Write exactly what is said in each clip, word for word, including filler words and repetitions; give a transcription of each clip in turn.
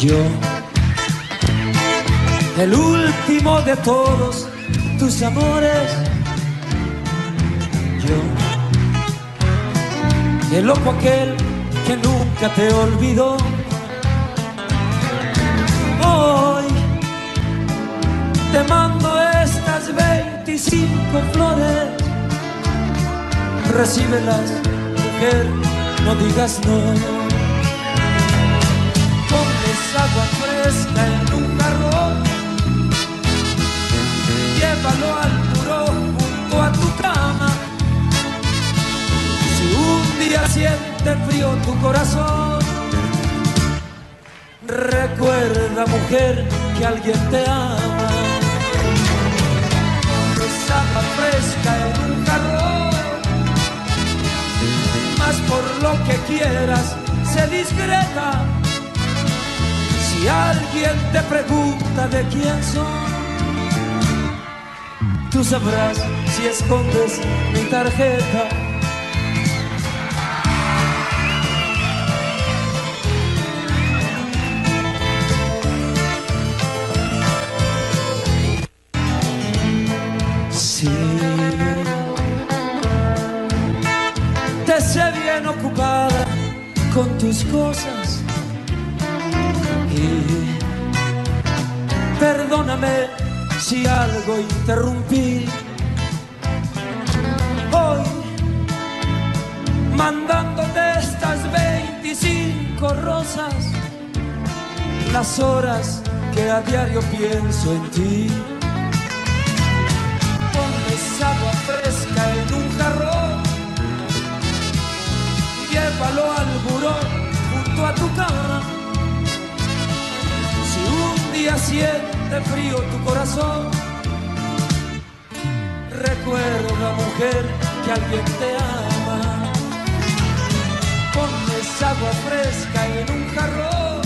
Yo, el último de todos tus amores. Yo, el loco aquel que nunca te olvidó. Hoy te mando estas veinticinco flores. Recíbelas, mujer, no digas no. Ponles agua fresca en un jarrón, llévalo al muro junto a tu cama. Si un día siente frío tu corazón, recuerda, mujer, que alguien te ama. Ponles agua fresca en un jarrón, mas por lo que quieras, sé discreta. Si alguien te pregunta de quién soy, tú sabrás si escondes mi tarjeta. Sí, te sé bien ocupada con tus cosas. Y perdóname si algo interrumpí. Hoy, mandándote estas veinticinco rosas, las horas que a diario pienso en ti. Ponles agua fresca en un jarrón, llévalo al buró junto a tu cama. Si un día siente frío tu corazón, recuerda, mujer, que alguien te ama. Ponles agua fresca en un jarrón,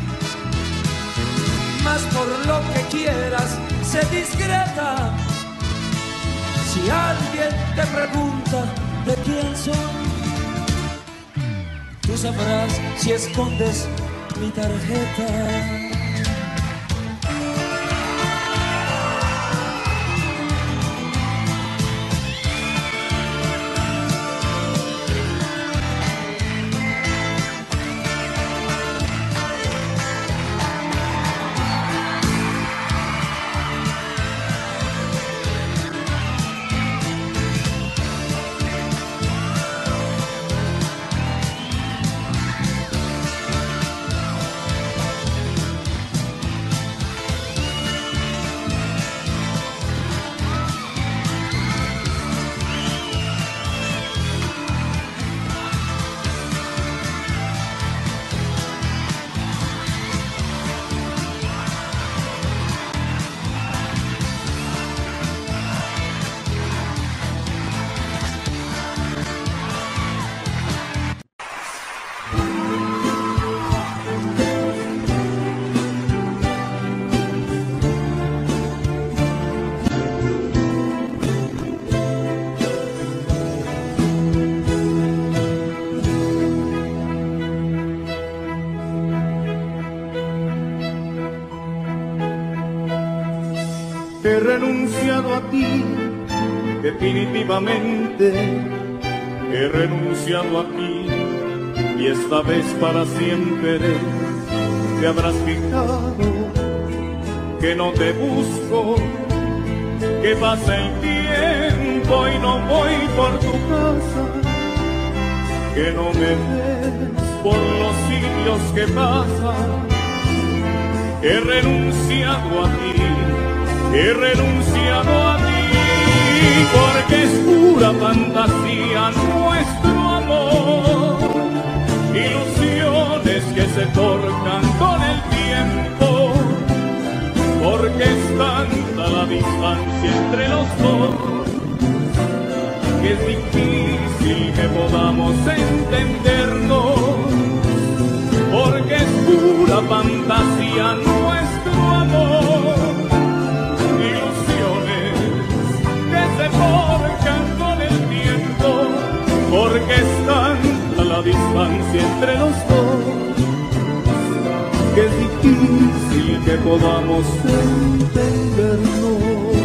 mas por lo que quieras, sé discreta. Si alguien te pregunta de quién soy, tú sabrás si escondes mi tarjeta. He renunciado a ti, definitivamente. He renunciado a ti, y esta vez para siempre. Te habrás fijado que no te busco, que pasa el tiempo y no voy por tu casa, que no me ves por los sitios que pasan. He renunciado a ti, he renunciado a ti, porque es pura fantasía nuestro amor, ilusiones que se torcan con el tiempo, porque es tanta la distancia entre los dos, que es difícil que podamos entendernos, porque es pura fantasía nuestro amor, se forjan con el tiempo, porque es tanta la distancia entre los dos, que es difícil podamos entendernos.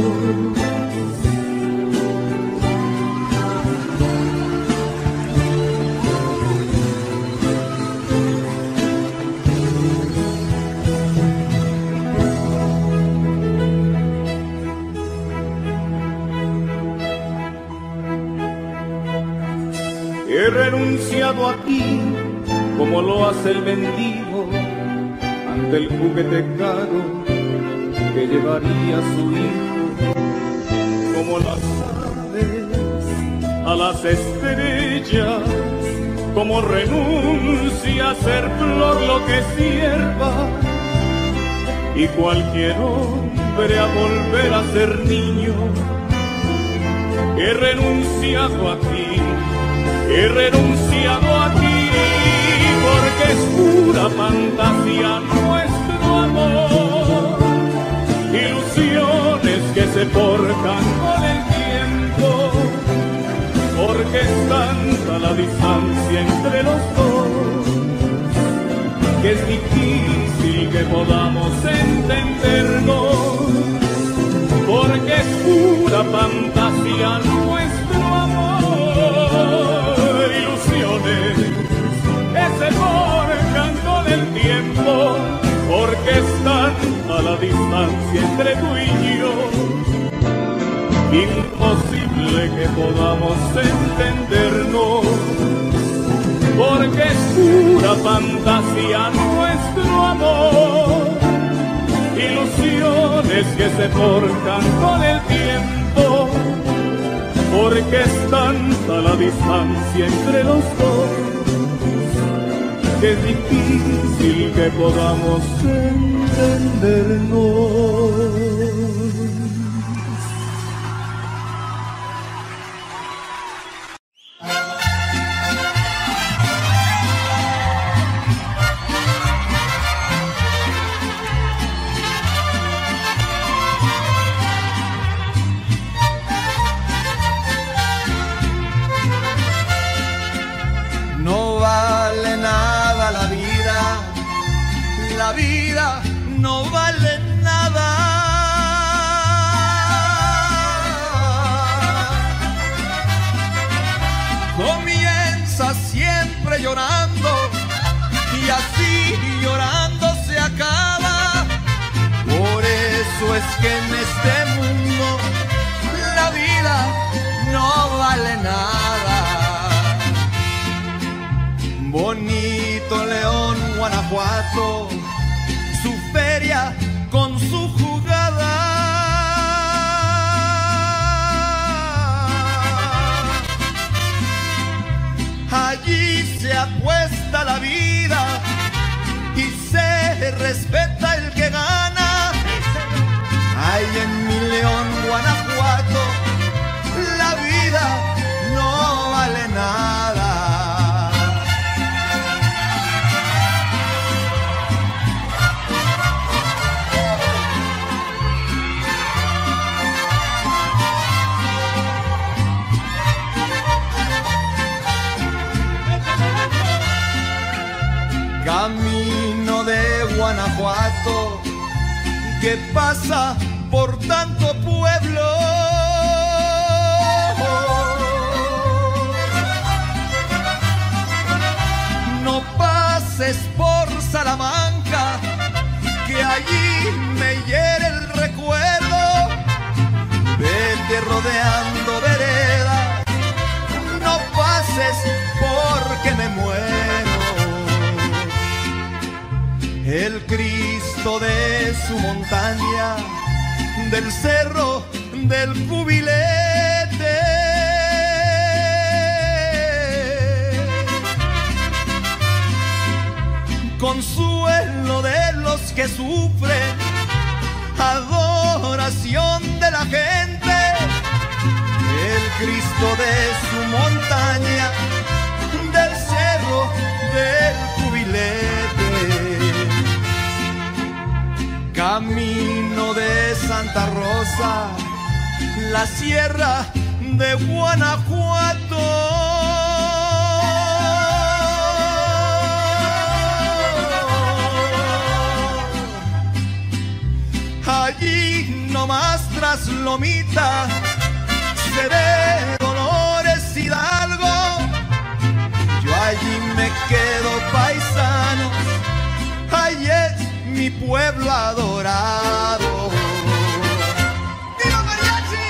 He renunciado a ti como lo hace el mendigo ante el juguete caro que llevaría su hijo, como las aves a las estrellas, como renuncia a ser flor lo que es hierba, y cualquier hombre a volver a ser niño. He renunciado a ti, he renunciado a ti, porque es pura fantasía nuestro amor, ilusiones que se forjan con el tiempo, porque es tanta la distancia entre los dos, que es difícil que podamos entendernos, porque es pura fantasía nuestro amor, ilusiones que se forjan con el tiempo, porque es tanta la distancia entre tú y yo, imposible que podamos entendernos, porque es pura fantasía nuestro amor, ilusiones que se forjan con el tiempo, porque es tanta la distancia entre los dos, que es difícil que podamos entendernos. La vida no vale nada. Comienza siempre llorando y así llorando se acaba. Por eso es que en este mundo la vida no vale nada. Bonito León, Guanajuato, su feria con su jugada. Allí se apuesta la vida y se respeta el que gana. Ay, en mi León, Guanajuato, la vida no vale nada. Camino de Guanajuato que pasa por tanto pueblo. No pases por Salamanca, que allí me hiere el recuerdo. Vete rodeando vereda, no pases porque me muero. El Cristo de su montaña, del cerro del Cubilete, consuelo de los que sufren, adoración de la gente. El Cristo de su montaña, del cerro del Cubilete. Camino de Santa Rosa, la sierra de Guanajuato. allí nomás tras Lomita, se ve Dolores Hidalgo. Yo allí me quedo paisano, ahí es mi pueblo adorado. ¡Viva mariachi!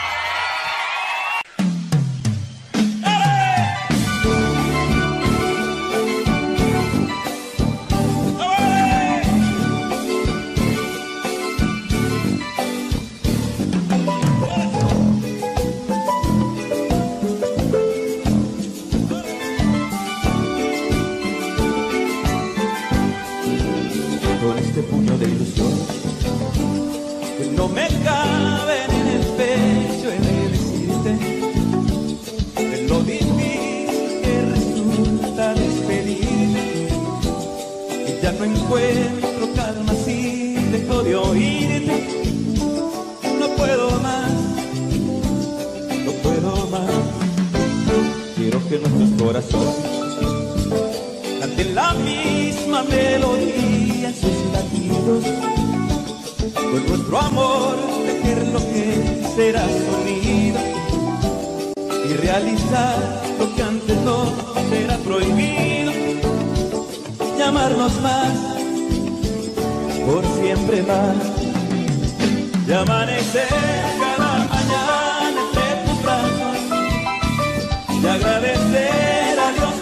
Puño de ilusión que no me cabe en el pecho, he de decirte de lo difícil que resulta despedirte, y ya no encuentro calma si dejo de oírte. No puedo más, no puedo más. Quiero que nuestros corazones canten la misma melodía en sus latidos, con nuestro amor tejer lo que será sonido y realizar lo que antes no será prohibido, llamarnos más, por siempre más, y amanecer cada mañana entre tus brazos y agradecer a Dios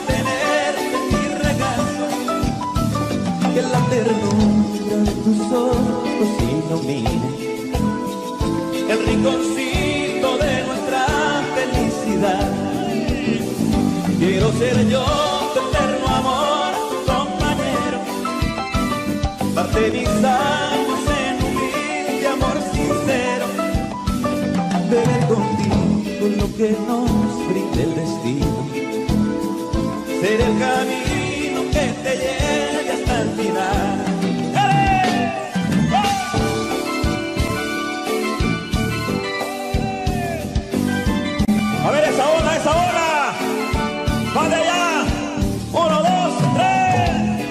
que la ternura de tus ojos ilumine el rinconcito de nuestra felicidad. Quiero ser yo tu eterno amor, tu compañero, darte mis años en humilde amor sincero, beber contigo lo que nos brinde el destino, ser el camino que te lleve hasta el final. A ver esa ola, esa ola, va de allá, uno, dos, tres.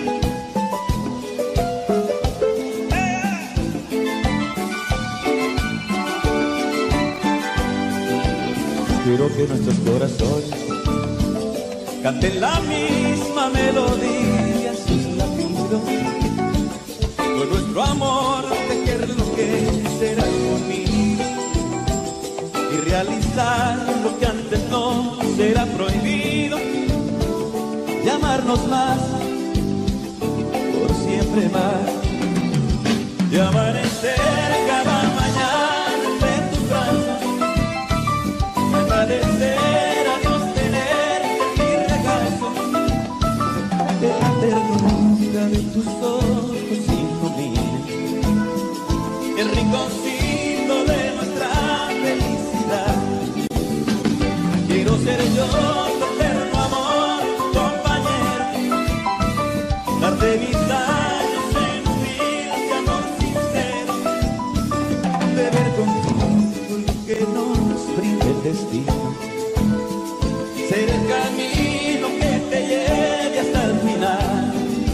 Quiero que nuestros corazones canten la misma melodía en sus latidos, con nuestro amor tejer lo que será conmigo y realizar lo que antes no será prohibido, llamarnos más, por siempre más, y amanecer cada mañana entre tus brazos, agradecer a Dios tenerte en mi regazo, que la ternura de tus ojos ilumine el rinconcito de nuestra felicidad. Quiero ser yo tu eterno amor, compañero, darte mis años en humilde amor sincero, beber contigo lo que nos brinde el destino, ser el camino que te lleve hasta el final.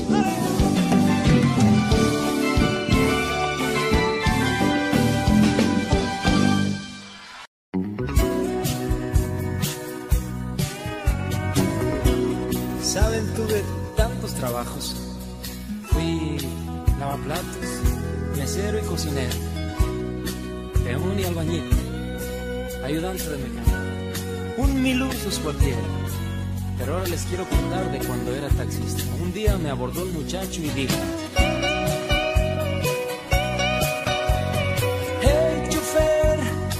Saben, tuve tantos trabajos. Fui lavaplatos, mesero y cocinero, peón y albañil, ayudante de mecánico, un mil usos cualquiera. Pero ahora les quiero contar de cuando era taxista. Un día me abordó el muchacho y dijo: hey, chofer,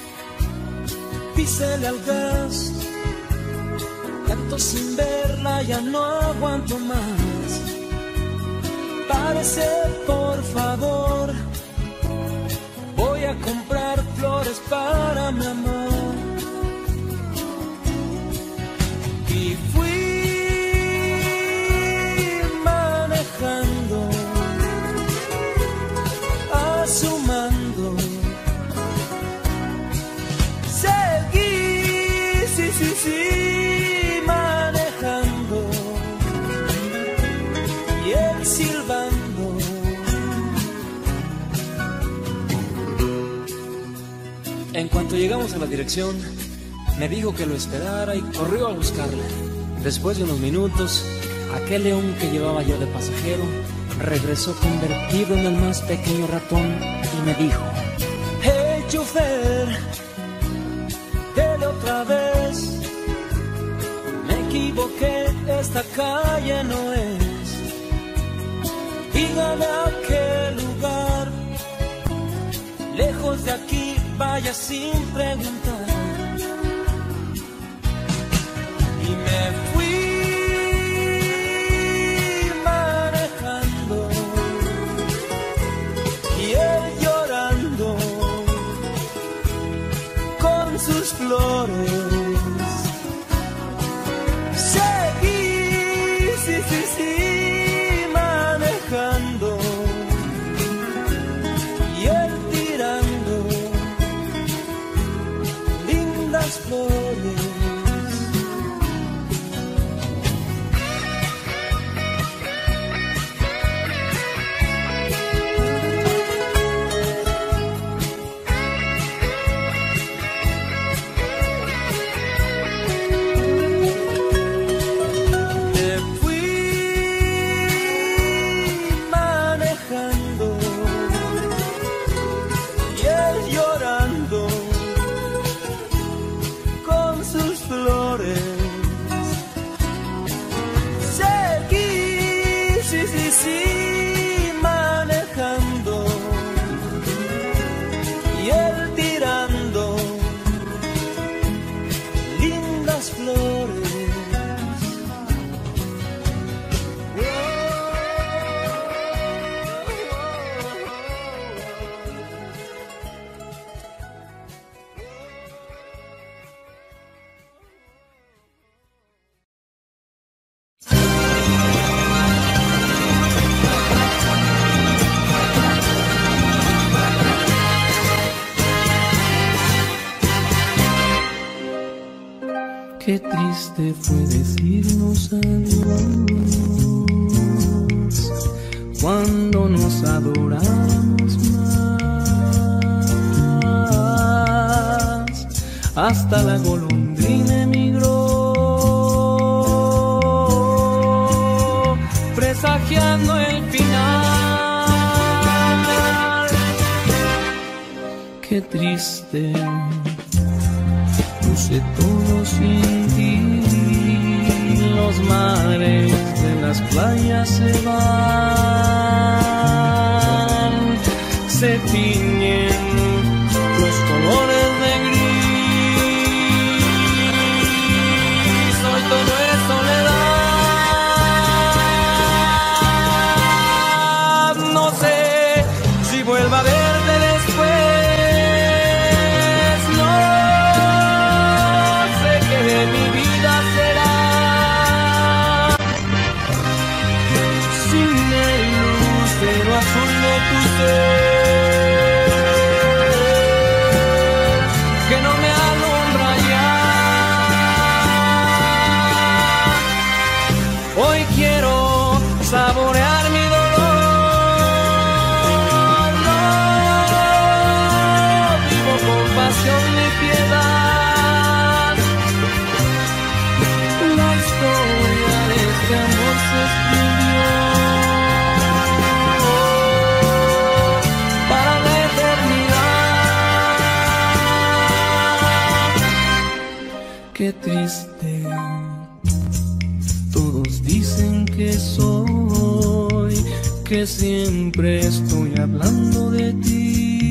písele al gas, tanto sin verla ya no aguanto más. Párese, por favor, voy a comprar flores para mi amor. Y fui manejando a su mando, seguí, sí, sí, sí, manejando y él silbando. En cuanto llegamos a la dirección, me dijo que lo esperara y corrió a buscarla. Después de unos minutos, aquel león que llevaba yo de pasajero regresó convertido en el más pequeño ratón y me dijo: hey, chofer, dele otra vez. Me equivoqué, esta calle no es. Dígame a qué lugar. Lejos de aquí, vaya sin preguntar. Y me fui manejando y él llorando con sus flores. Seguí, sí, sí, sí, manejando y él tirando lindas flores. Qué triste fue decirnos adiós cuando nos adoramos más. Hasta la golondrina emigró, presagiando el final. Qué triste, puse todo sin ti. Los mares de las playas se van, se tiñen los colores de gris. Hoy todo es soledad. No sé si vuelva a verte después. No sé qué de mi vida será sin el lucero azul de tu ser, que no me alumbra ya. Hoy quiero saborear mi dolor. No vivo con pasión ni piedad. La historia de este amor se escribió para la eternidad. Qué triste, todos dicen que soy, que siempre estoy hablando de ti.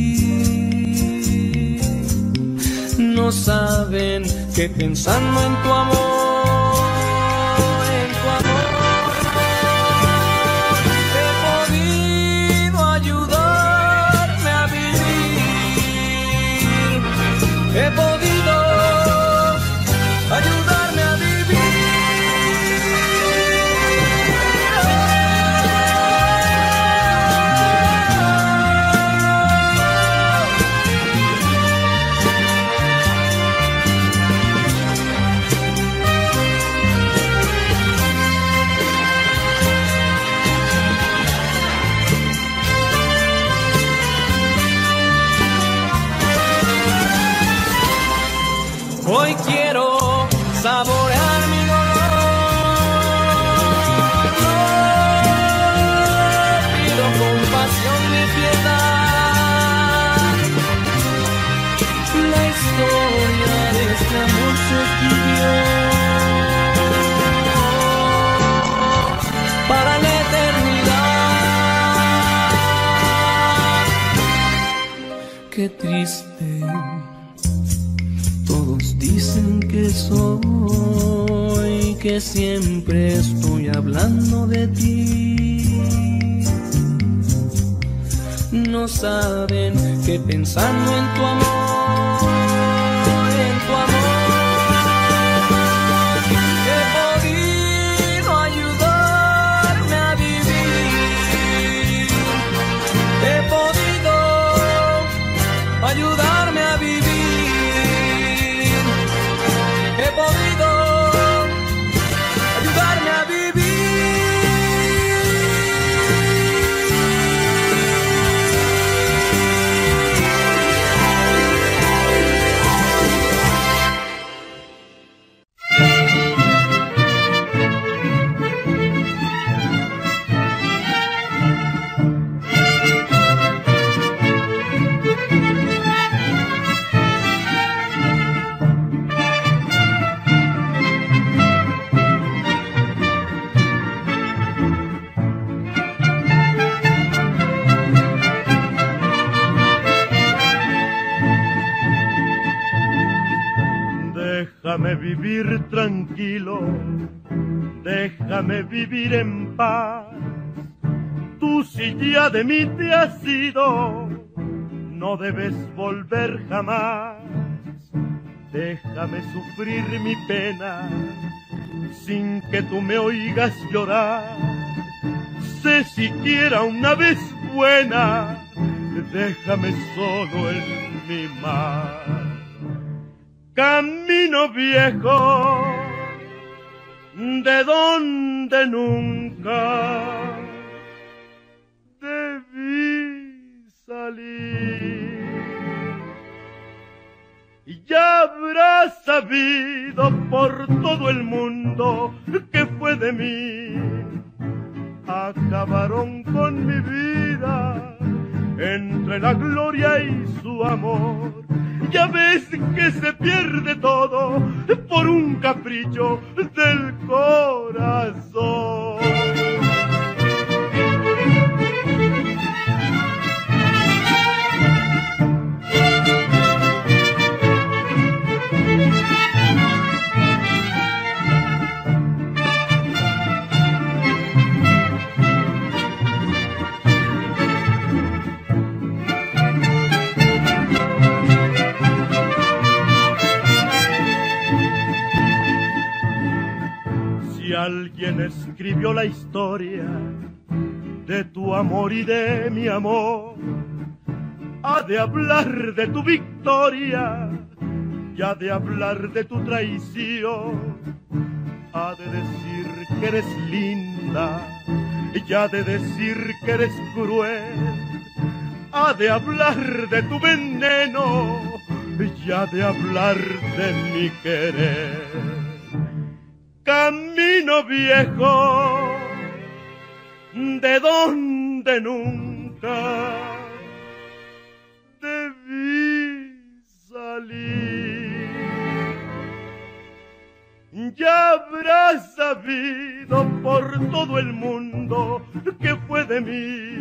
No saben que pensando en tu amor, en tu amor, he podido ayudarme a vivir. He podido ayudarme a vivir. hoy quiero saborear mi dolor. No pido compasión ni piedad. La historia de este amor se escribió para la eternidad. Qué triste. Todos dicen que soy, que siempre estoy hablando de ti. No saben que pensando en tu amor, en tu amor, he podido ayudarme a vivir. He podido ayudarme a vivir. He podido ayudarme a vivir. Déjame vivir tranquilo, déjame vivir en paz. Tú si ya de mí te has ido, no debes volver jamás. Déjame sufrir mi pena, sin que tú me oigas llorar. Sé siquiera una vez buena, déjame solo en mi mar. Camino viejo, de donde nunca debí salir. Y ya habrás sabido por todo el mundo que fue de mí. Acabaron con mi vida entre la gloria y su amor. Ya ves que se pierde todo por un capricho del corazón. Alguien escribió la historia de tu amor y de mi amor. Ha de hablar de tu victoria y ha de hablar de tu traición. Ha de decir que eres linda y ha de decir que eres cruel. Ha de hablar de tu veneno y ha de hablar de mi querer. Camino viejo, de donde nunca debí salir. Ya habrás sabido por todo el mundo que fue de mí.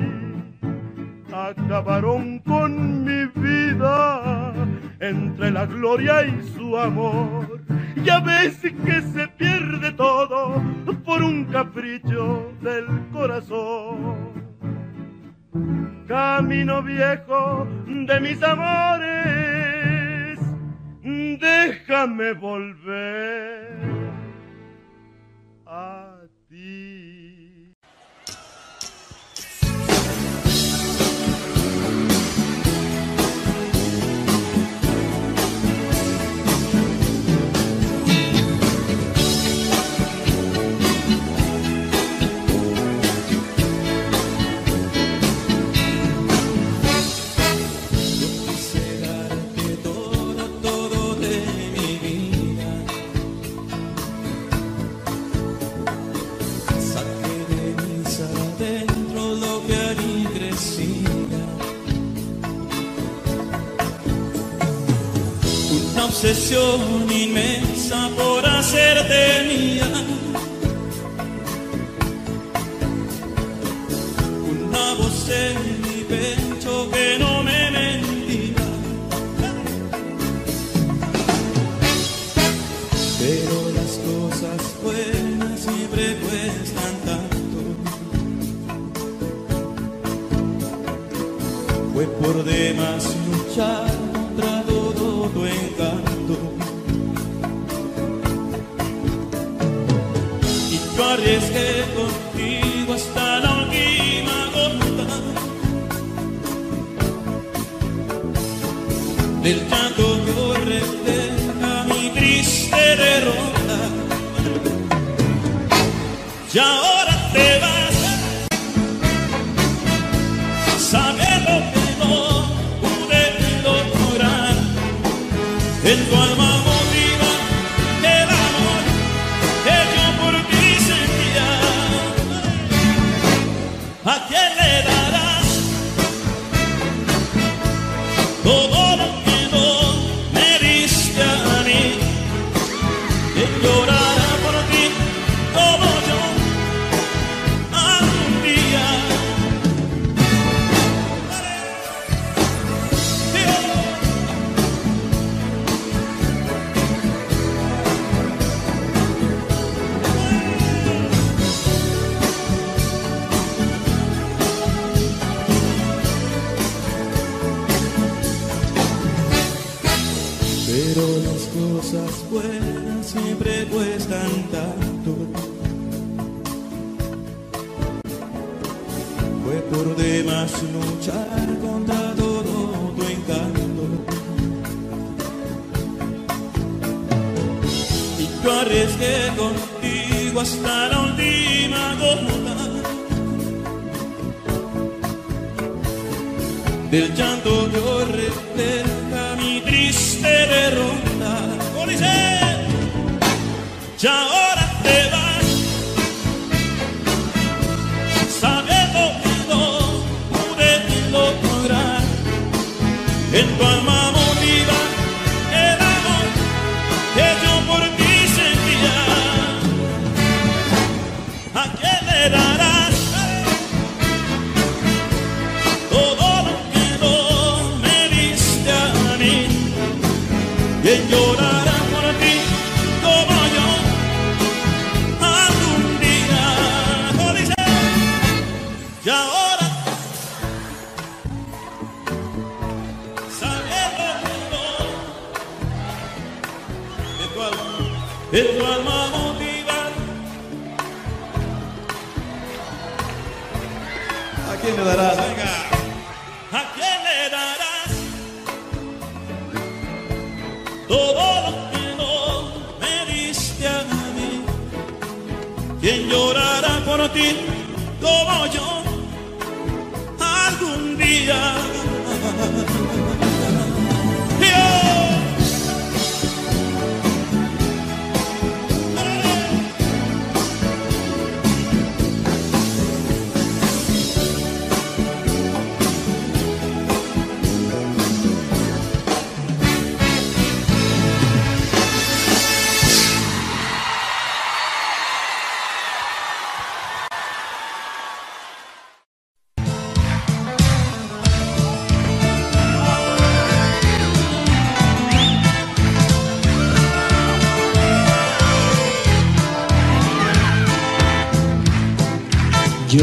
Acabaron con mi vida entre la gloria y su amor. Ya ves que se pierde todo por un capricho del corazón. Camino viejo de mis amores, déjame volver a ti. Quisiera darte todo, todo de mi vida. obsesión inmensa por hacerte mía, una voz en mi pecho que no me mentía, pero las cosas buenas siempre cuestan tanto. Fue por demás luchar contra todo tu encanto, y yo arriesgué contigo hasta la última gota del llanto que refleja mi triste derrota. Y ahora te vas sabiendo que no pude lograr en tu alma motiva el amor que yo por ti sentía. ¿A quién le darás todo lo que no me diste a mí? ¿Quién llorará por ti como yo algún día? Pero las cosas buenas siempre cuestan tanto. Fue por demás luchar contra todo tu encanto, y yo arriesgué contigo hasta la última gota del llanto que hoy refleja mi triste derrota. ¿Cómo dice? Y ahora te vas sabiendo que no pude lograr en tu alma motiva el amor que yo por ti sentía. ¿A quién le darás todo lo que no me diste a mí? ¿Quién llorará por ti como yo algún día? ¿Cómo dice? Y ahora sabiendo que no de tu alma, de tu alma motiva, ¿a quién le darás? Venga. ¿A quién le darás todo lo que no me diste a mí? ¿Quién llorará por ti como yo algún día? Dios. Yo,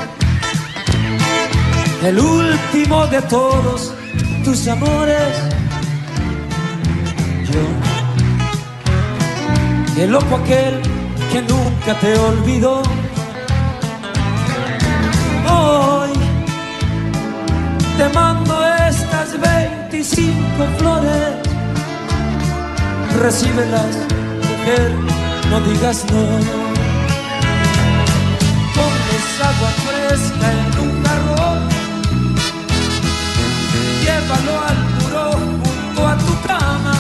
el último de todos tus amores, yo, el loco aquel que nunca te olvidó. Hoy te mando estas veinticinco flores, recíbelas, mujer, no digas no. Agua fresca en un jarrón, llévalo al muro junto a tu cama.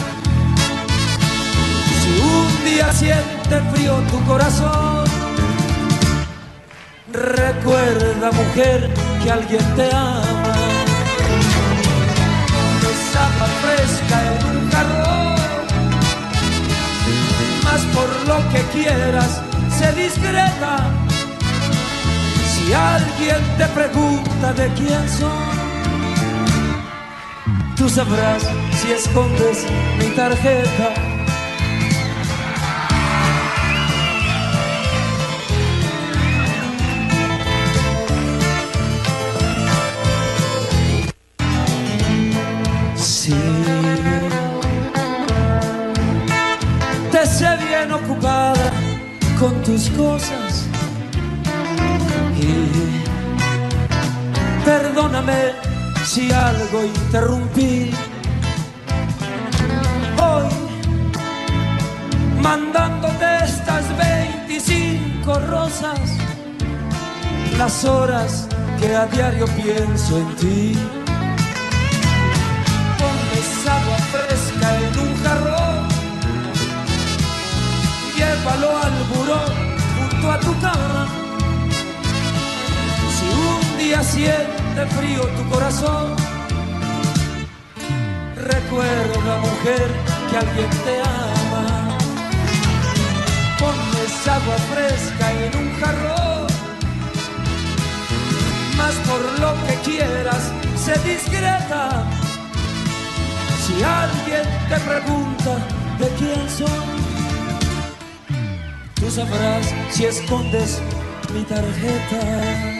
Si un día siente frío tu corazón, recuerda, mujer, que alguien te ama. Esa agua fresca en un jarrón, quieras, sé discreta. Si alguien te pregunta de quién soy, tú sabrás si escondes mi tarjeta. Sí, te sé bien ocupada con tus cosas y perdóname si algo interrumpí. Hoy mandándote estas veinticinco rosas, las horas que a diario pienso en ti. Pones agua fresca en un jarrón, llévalo al buró junto a tu cama. Si un día siente frío tu corazón, recuerda, mujer, que alguien te ama. Pones agua fresca en un jarrón, mas por lo que quieras, sé discreta. Si alguien te pregunta de quién soy, tú sabrás si escondes mi tarjeta.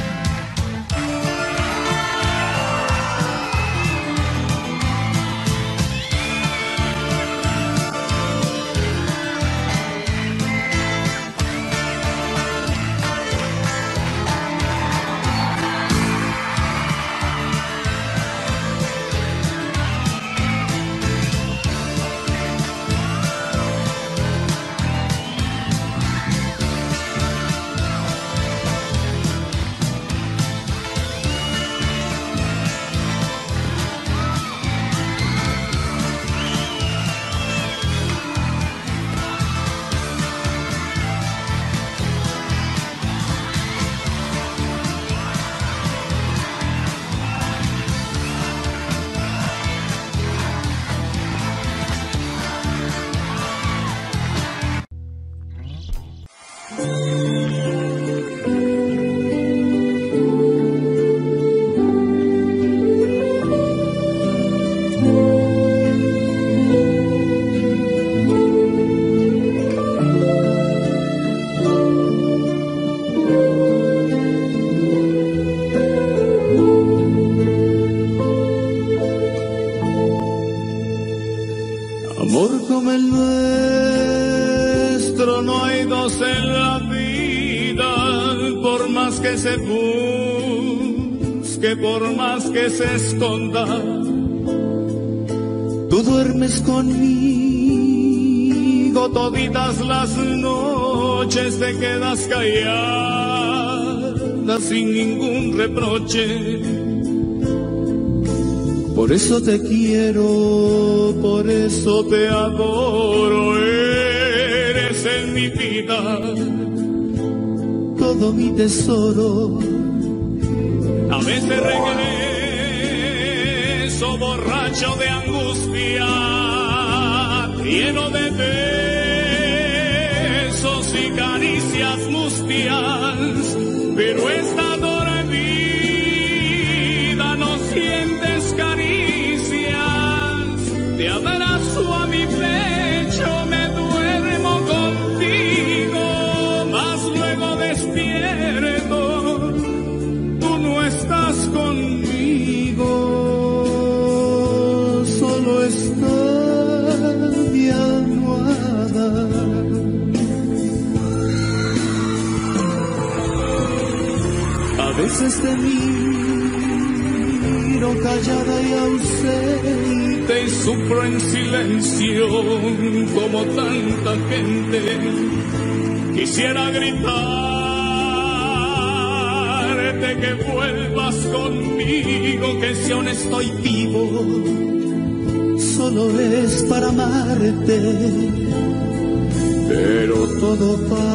Amor como el nuestro no hay dos en la vida, por más que se busque, por más que se esconda. Tú duermes conmigo toditas las noches, te quedas callada sin ningún reproche. Por eso te quiero, por eso te adoro, eres en mi vida todo mi tesoro. A veces regreso borracho de angustia, lleno de besos y caricias mustias, pero esta dormida no sientes caricias, te abrazo a mi pecho, me duermo contigo, mas luego despierto, tú no estás conmigo, solo está mi almohada. A veces te miro callada y ausente y sufro en silencio como tanta gente. Quisiera gritarte que vuelvas conmigo, que si aún estoy vivo solo es para amarte, pero todo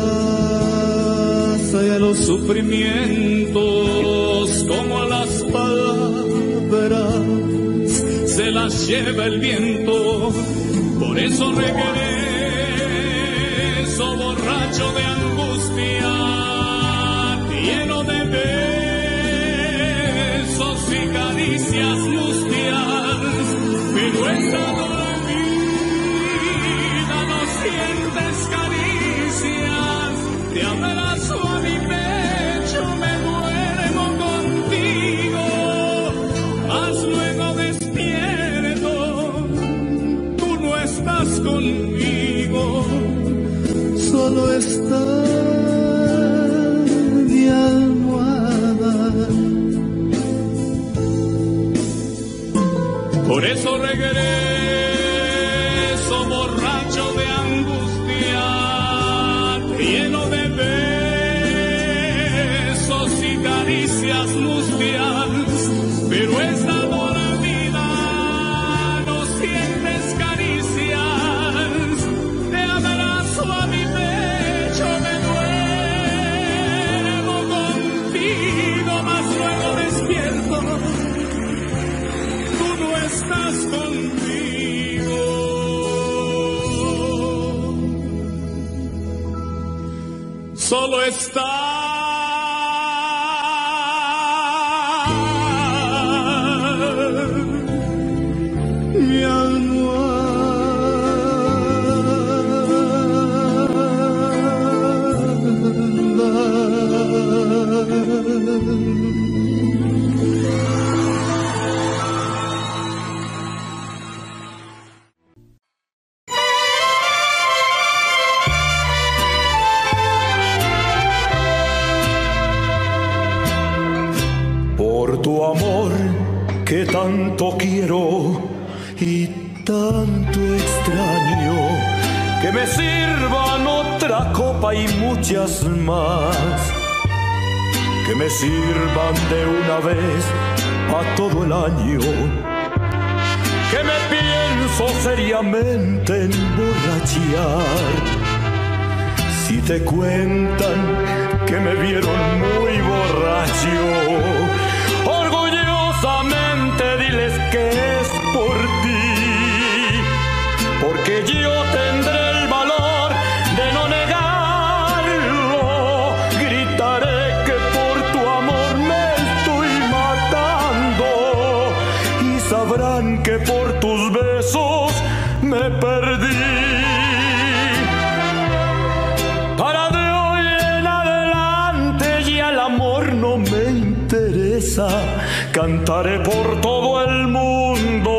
pasa y a los sufrimientos como a las palabras se las lleva el viento. Por eso regreso beso borracho de angustia, lleno de besos y caricias mustias, pero esta dormida no sientes caricias, te abrazo a mi pecho, me duermo contigo, mas luego despierto, tú no estás conmigo, solo está mi almohada. Por eso regreso borracho de angustia, lleno de besos y caricias mustias, pero esta dormida no sientes caricias, te abrazo a mi pecho, me duermo contigo, mas luego despierto, tú no estás conmigo. Solo está Mi Por tu amor que tanto quiero y tanto extraño, que me sirvan otra copa y muchas más, que me sirvan de una vez a todo el año, que me pienso seriamente emborrachar. Si te cuentan que me vieron muy borracho, orgullosamente diles que es por ti, porque yo tendré el valor de no negarlo. Gritaré que por tu amor me estoy matando y sabrán que por tus besos me perdí. Para de hoy en adelante ya el amor no me interesa, cantaré por todo el mundo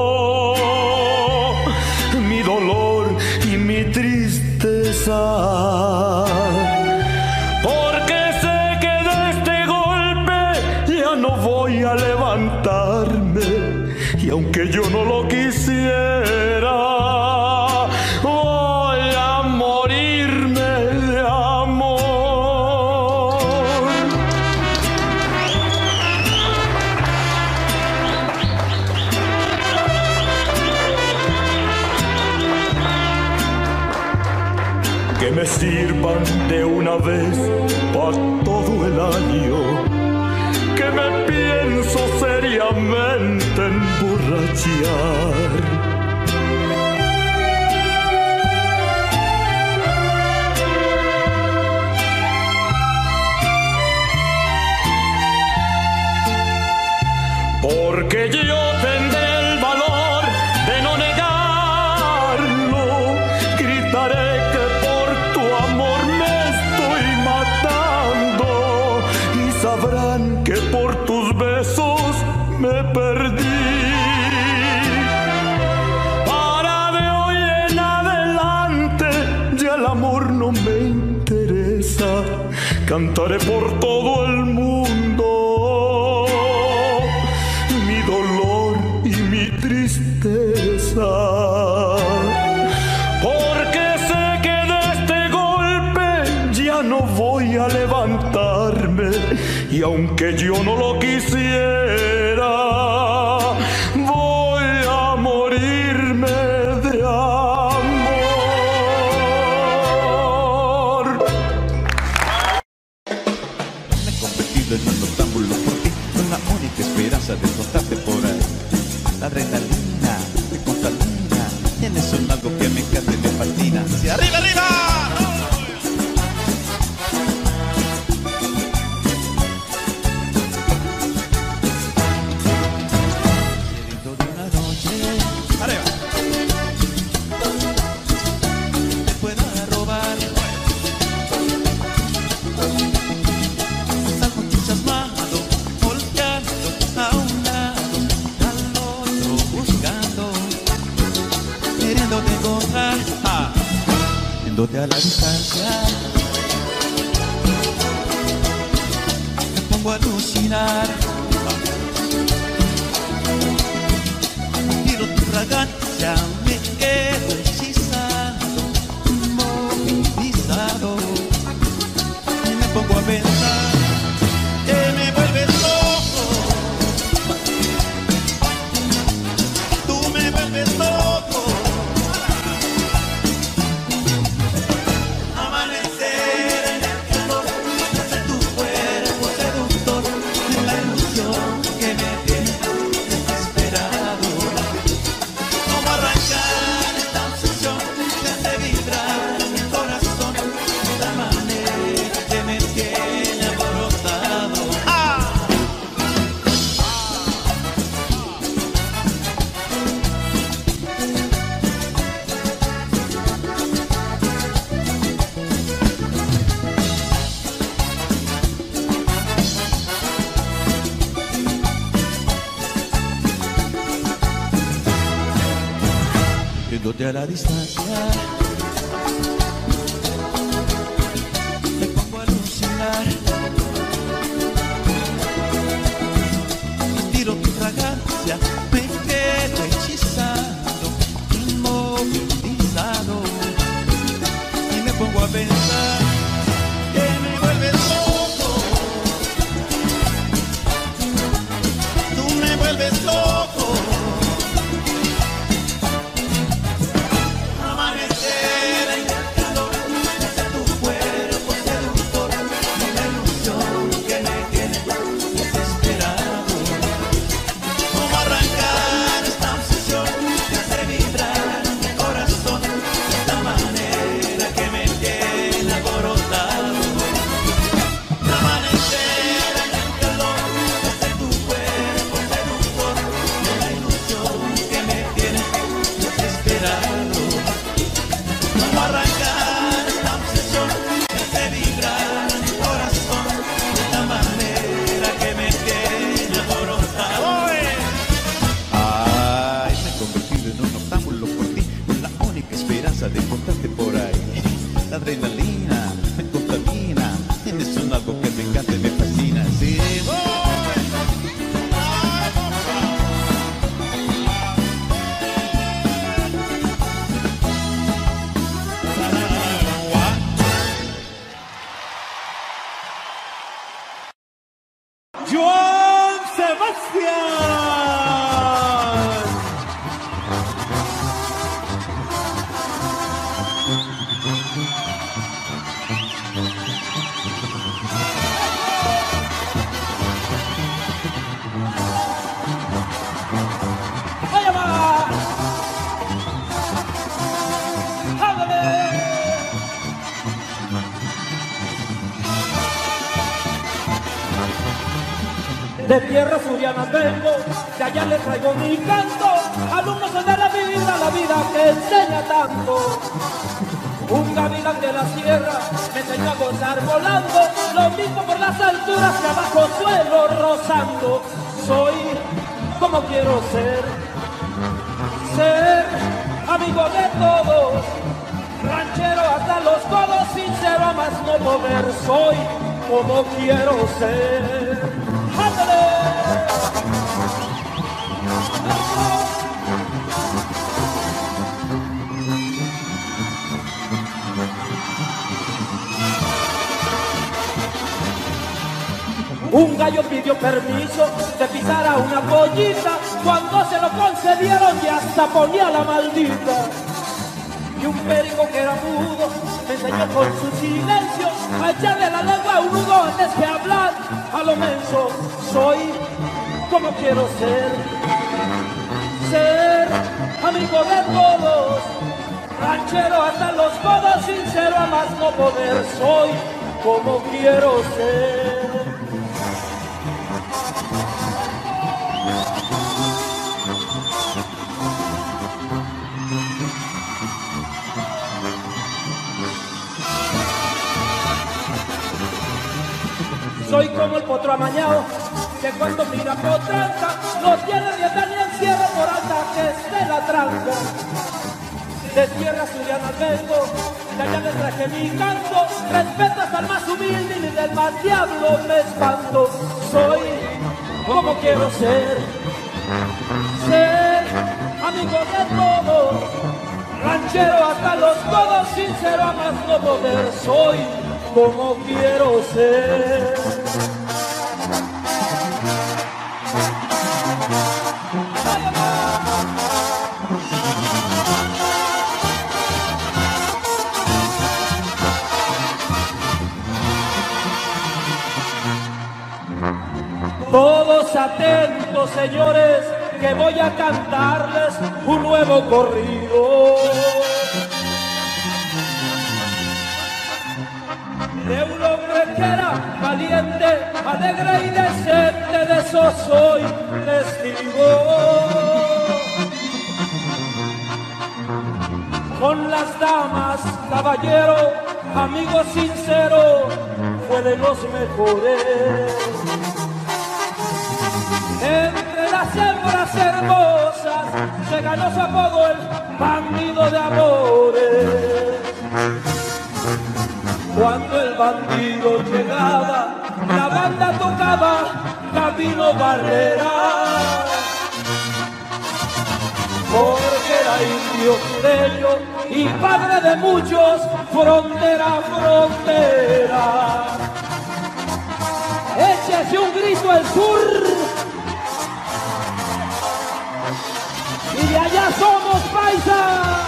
mi dolor y mi tristeza, porque sé que de este golpe ya no voy a levantarme, y aunque yo no lo quisiera, voy a morirme de amor. Que me sirvan de una vez para todo el año, que me pienso seriamente emborrachar. Porque yo tendré el valor de no negarlo, gritaré que por tu amor me estoy matando y sabrán que por tus besos me perdí. Para de hoy en adelante ya el amor no me interesa, cantaré por todo el mundo mi dolor y mi tristeza, porque sé que de este golpe ya no voy a levantarme, y aunque yo no lo quisiera, voy a morirme de amor. Me he convertido en un noctámbulo por ti, con la única esperanza de encontrarte por ahí. La adrenalina te contamina, tienes un algo que me encanta y me fascina. ¡Hacia arriba, arriba! viéndote a la distancia, me pongo a alucinar. Miro tu fragancia, me quedo hechizado, movilizado, y me pongo a pensar que me vuelves loco. Tú me vuelves loco. Viéndote a la distancia, me pongo a alucinar. Tiro tu fragancia, me quedo hechizado, inmovilizado, y me pongo a pensar que me vuelves loco. Tú me vuelves loco. De encontrarte por ahí, la adrenalina me contamina, tienes un algo que me encanta y me fascina, sí. Joan Sebastián. De tierra suriana vengo, de allá le traigo mi canto, alumnos de la vida, la vida que enseña tanto. Un gavilán de la sierra me enseñó a gozar volando, lo mismo por las alturas que abajo suelo rozando. Soy como quiero ser, ser amigo de todos, ranchero hasta los codos, sincero a más no poder. Soy como quiero ser. Un gallo pidió permiso de pisar a una pollita, cuando se lo concedieron y hasta ponía la maldita. Y un perico que era mudo me enseñó con su silencio a echarle la lengua a un nudo antes que hablar a lo menso. Soy como quiero ser, ser amigo de todos, ranchero hasta los codos, sincero a más no poder. Soy como quiero ser. Soy como el potro amañado, que cuando mira potranca, no tiene dieta ni encierro por alta que esté la tranca. De tierra suriana vengo, ya les traje mi canto, respetas al más humilde y del más diablo me espanto. Soy como quiero ser, ser amigo de todos, ranchero hasta los codos, sincero a más no poder. Soy como quiero ser. Todos atentos, señores, que voy a cantarles un nuevo corrido. De un hombre que era valiente, alegre y decente, de eso soy testigo. Con las damas, caballero, amigo sincero, fue de los mejores. Entre las hembras hermosas se ganó su apodo el bandido de amores. Cuando el bandido llegaba, la banda tocaba Camino Barrera, porque era indio, sureño y padre de muchos, frontera a frontera. Échese un grito al sur, y de allá somos paisas.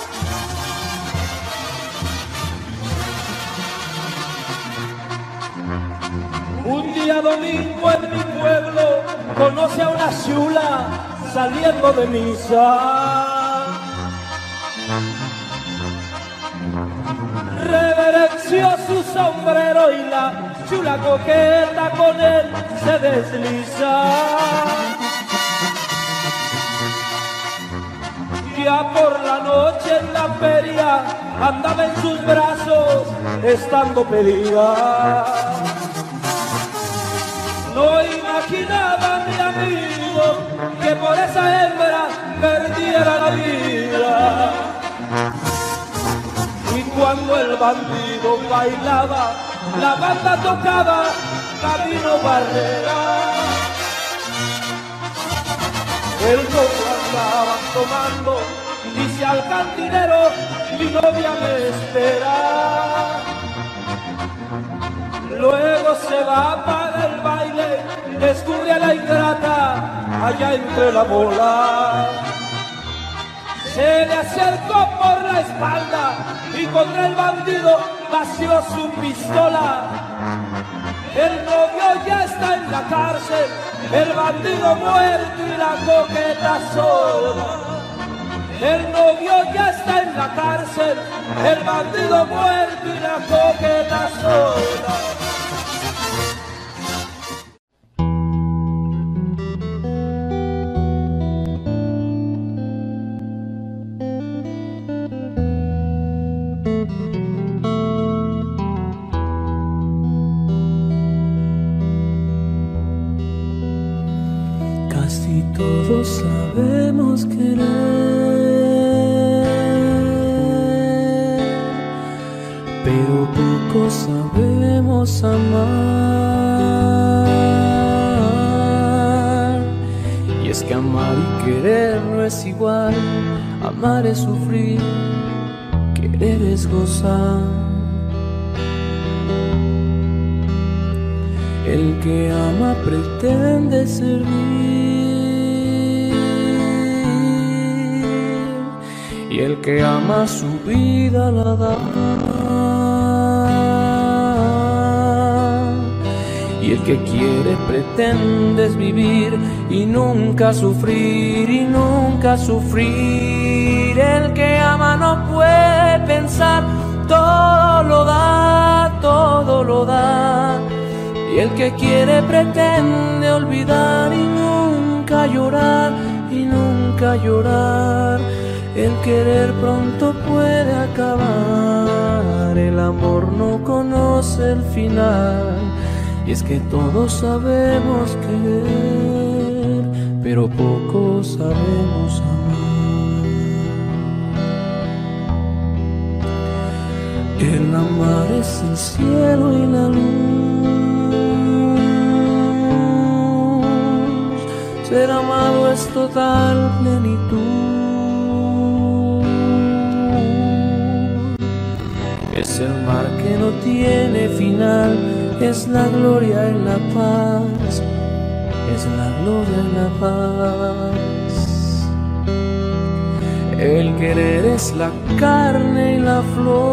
Un día domingo en mi pueblo conoce a una chula saliendo de misa. Reverenció su sombrero y la chula coqueta con él se desliza. Ya por la noche en la feria andaba en sus brazos estando pedida. No imaginaba mi amigo que por esa hembra perdiera la vida. Y cuando el bandido bailaba, la banda tocaba Camino Barrera. El coco andaba tomando, dice al cantinero, mi novia me espera. Luego se va para el baile, descubre a la ingrata allá entre la bola. Se le acercó por la espalda y contra el bandido vació su pistola. El novio ya está en la cárcel, el bandido muerto y la coqueta sola. El novio ya está en la cárcel, el bandido muerto y la coqueta sola. Casi todos sabemos querer, pero poco sabemos amar. Y es que amar y querer no es igual. Amar es sufrir, querer es gozar. El que ama pretende servir, y el que ama su vida la da. Y el que quiere pretende vivir y nunca sufrir, y nunca sufrir. El que ama no puede pensar, todo lo da, todo lo da. Y el que quiere pretende olvidar y nunca llorar, y nunca llorar. El querer pronto puede acabar, el amor no conoce el final. Y es que todos sabemos querer, pero pocos sabemos amar. El amar es el cielo y la luz. Ser amado es total plenitud. Es el mar que no tiene final. Es la gloria y la paz. Es la gloria y la paz. El querer es la carne y la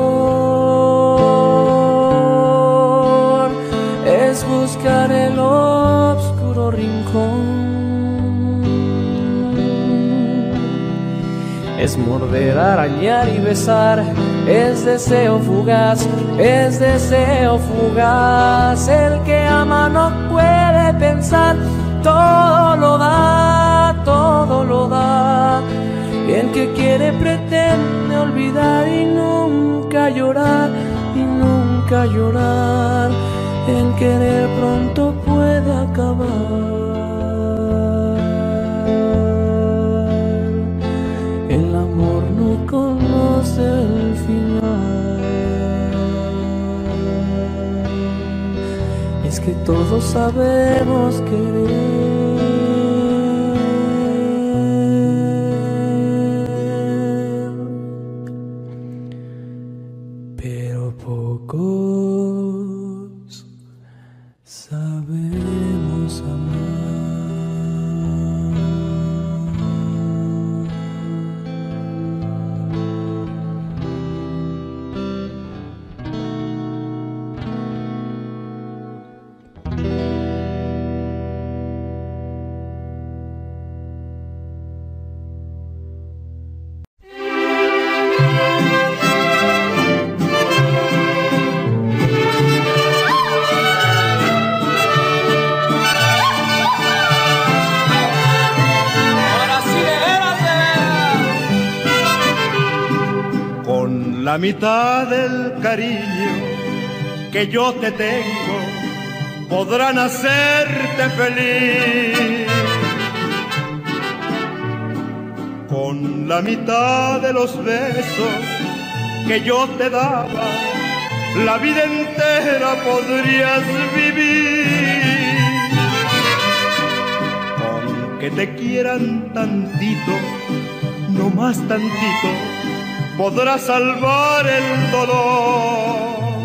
flor. Es buscar el oscuro rincón. Es morder, arañar y besar. Es deseo fugaz, es deseo fugaz. El que ama no puede pensar. Todo lo da, todo lo da. El que quiere pretende olvidar y nunca llorar, y nunca llorar. El querer pronto puede acabar. El amor no conoce el final. Es que todos sabemos querer. La mitad del cariño que yo te tengo podrán hacerte feliz. Con la mitad de los besos que yo te daba, la vida entera podrías vivir. Aunque te quieran tantito, no más tantito, podrás salvar el dolor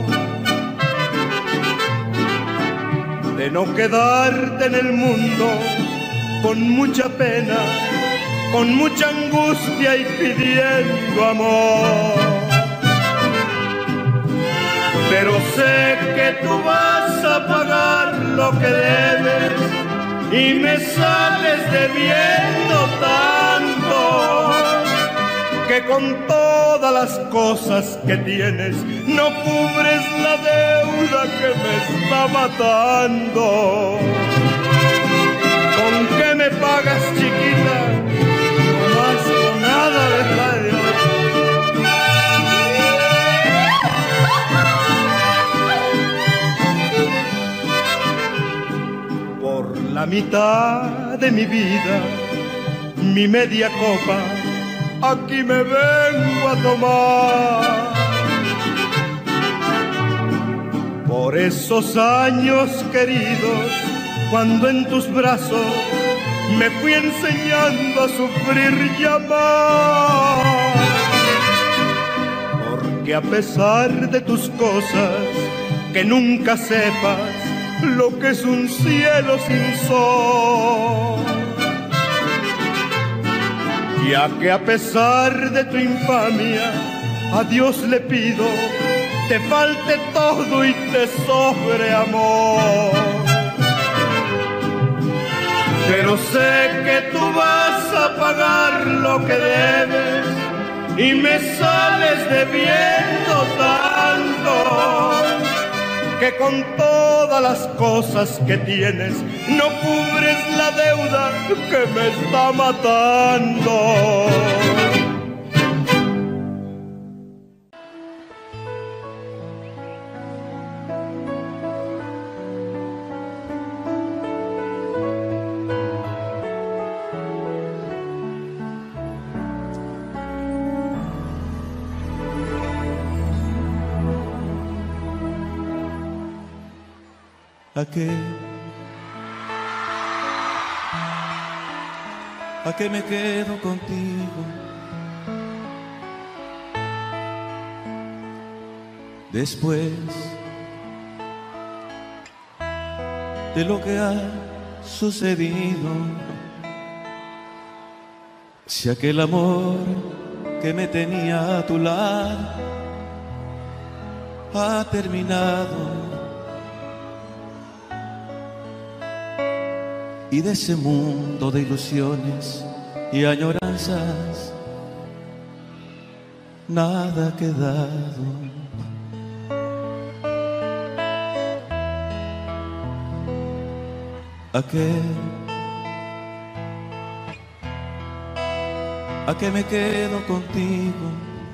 de no quedarte en el mundo con mucha pena, con mucha angustia y pidiendo amor. Pero sé que tú vas a pagar lo que debes y me sales debiendo tanto que con todas las cosas que tienes no cubres la deuda que me está matando. ¿Con qué me pagas, chiquita? No más con nada, ¿verdad, Dios? Por la mitad de mi vida, mi media copa, aquí me vengo a tomar. Por esos años queridos, cuando en tus brazos me fui enseñando a sufrir y amar. Porque a pesar de tus cosas, que nunca sepas lo que es un cielo sin sol. Ya que a pesar de tu infamia, a Dios le pido, te falte todo y te sobre amor. Pero sé que tú vas a pagar lo que debes y me sales debiendo tanto que con todas las cosas que tienes no cubres la deuda que me está matando. ¿A qué? ¿A qué me quedo contigo? Después de lo que ha sucedido, si aquel amor que me tenía a tu lado ha terminado, y de ese mundo de ilusiones y añoranzas nada ha quedado. ¿A qué? ¿A qué me quedo contigo?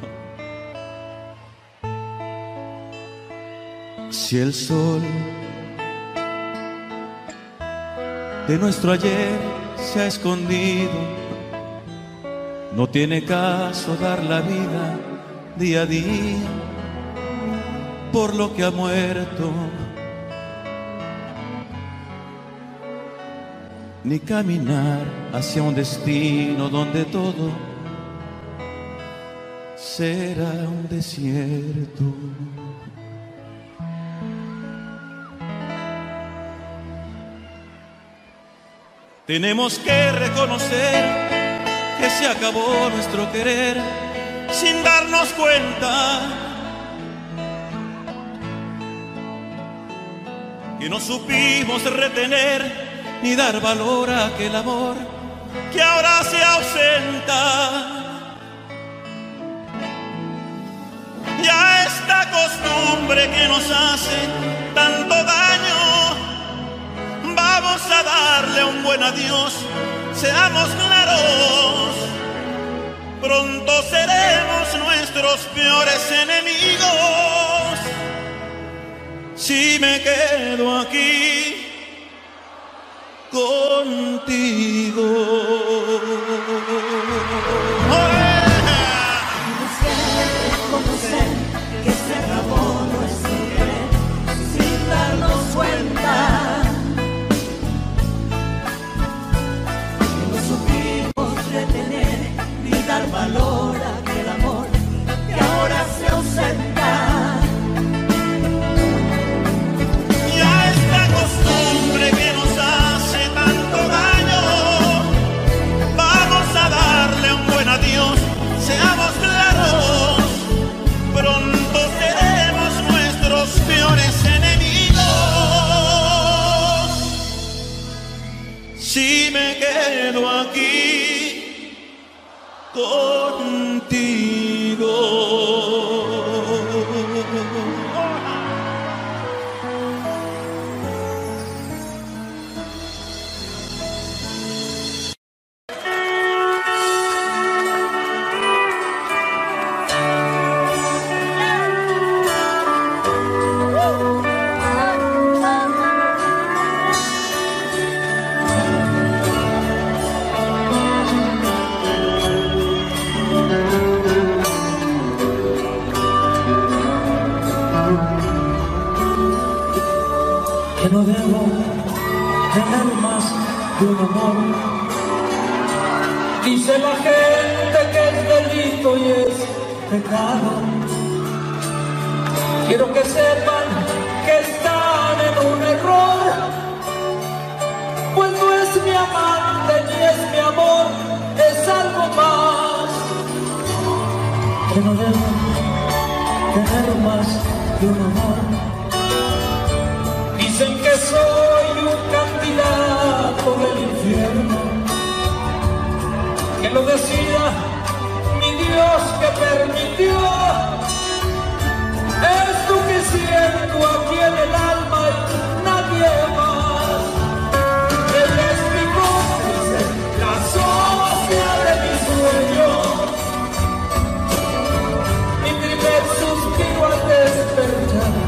Si el sol de nuestro ayer se ha escondido, no tiene caso dar la vida día a día por lo que ha muerto, ni caminar hacia un destino donde todo será un desierto. Tenemos que reconocer que se acabó nuestro querer sin darnos cuenta, que no supimos retener ni dar valor a aquel amor que ahora se ausenta. Ya esta costumbre que nos hace tanto daño, vamos a darle un buen adiós, seamos claros, pronto seremos nuestros peores enemigos. Si me quedo aquí contigo. Reconocer que se acabó nuestro querer sin darnos cuenta, que no supimos retener ni dar valor a aquel amor que ahora se ausenta. Ya esta costumbre que nos hace tanto daño, vamos a darle un buen adiós, seamos claros, pronto seremos nuestros peores enemigos. Si me quedo aquí contigo. Que no debo tener más de un amor. Dice la gente que es delito y es pecado. Quiero que sepan que están en un error, pues no es mi amante ni es mi amor, es algo más. Que no debo tener más de un amor. Dicen que soy un candidato del infierno, que lo decía mi Dios que permitió esto que siento aquí en el alma y nadie más. Él es mi cómplice, la socia de mi sueño, mi primer suspiro al despertar.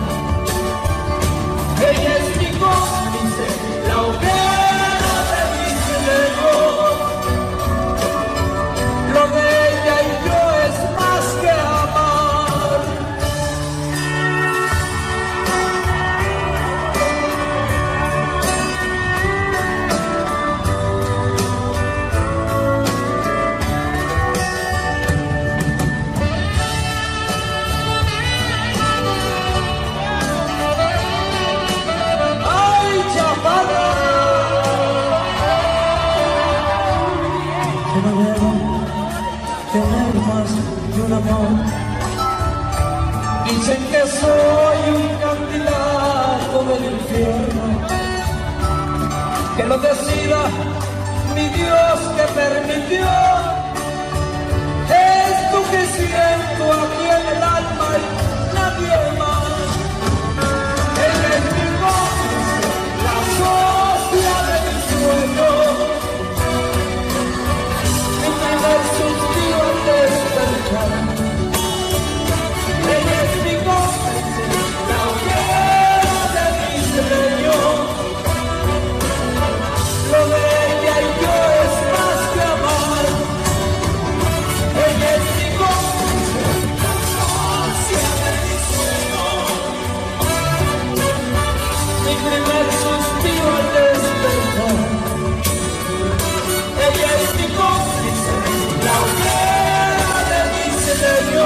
Ella es mi cómplice, la hoguera de mis sueños, lo de formas de un amor. Dicen que soy un candidato del infierno, que lo decida mi Dios que permitió esto que siento aquí en el alma y nadie más. Ella es mi voz, la socia de mi sueño, mi primer suspiro al despertar. Ella es mi voz, la hoguera de mi sueño. Lo de ella y yo es más que amar. Ella es mi cómplice, la socia de mi sueño, mi primer suspiro al despertar. Ella es mi cómplice, la hoguera de mi sueño.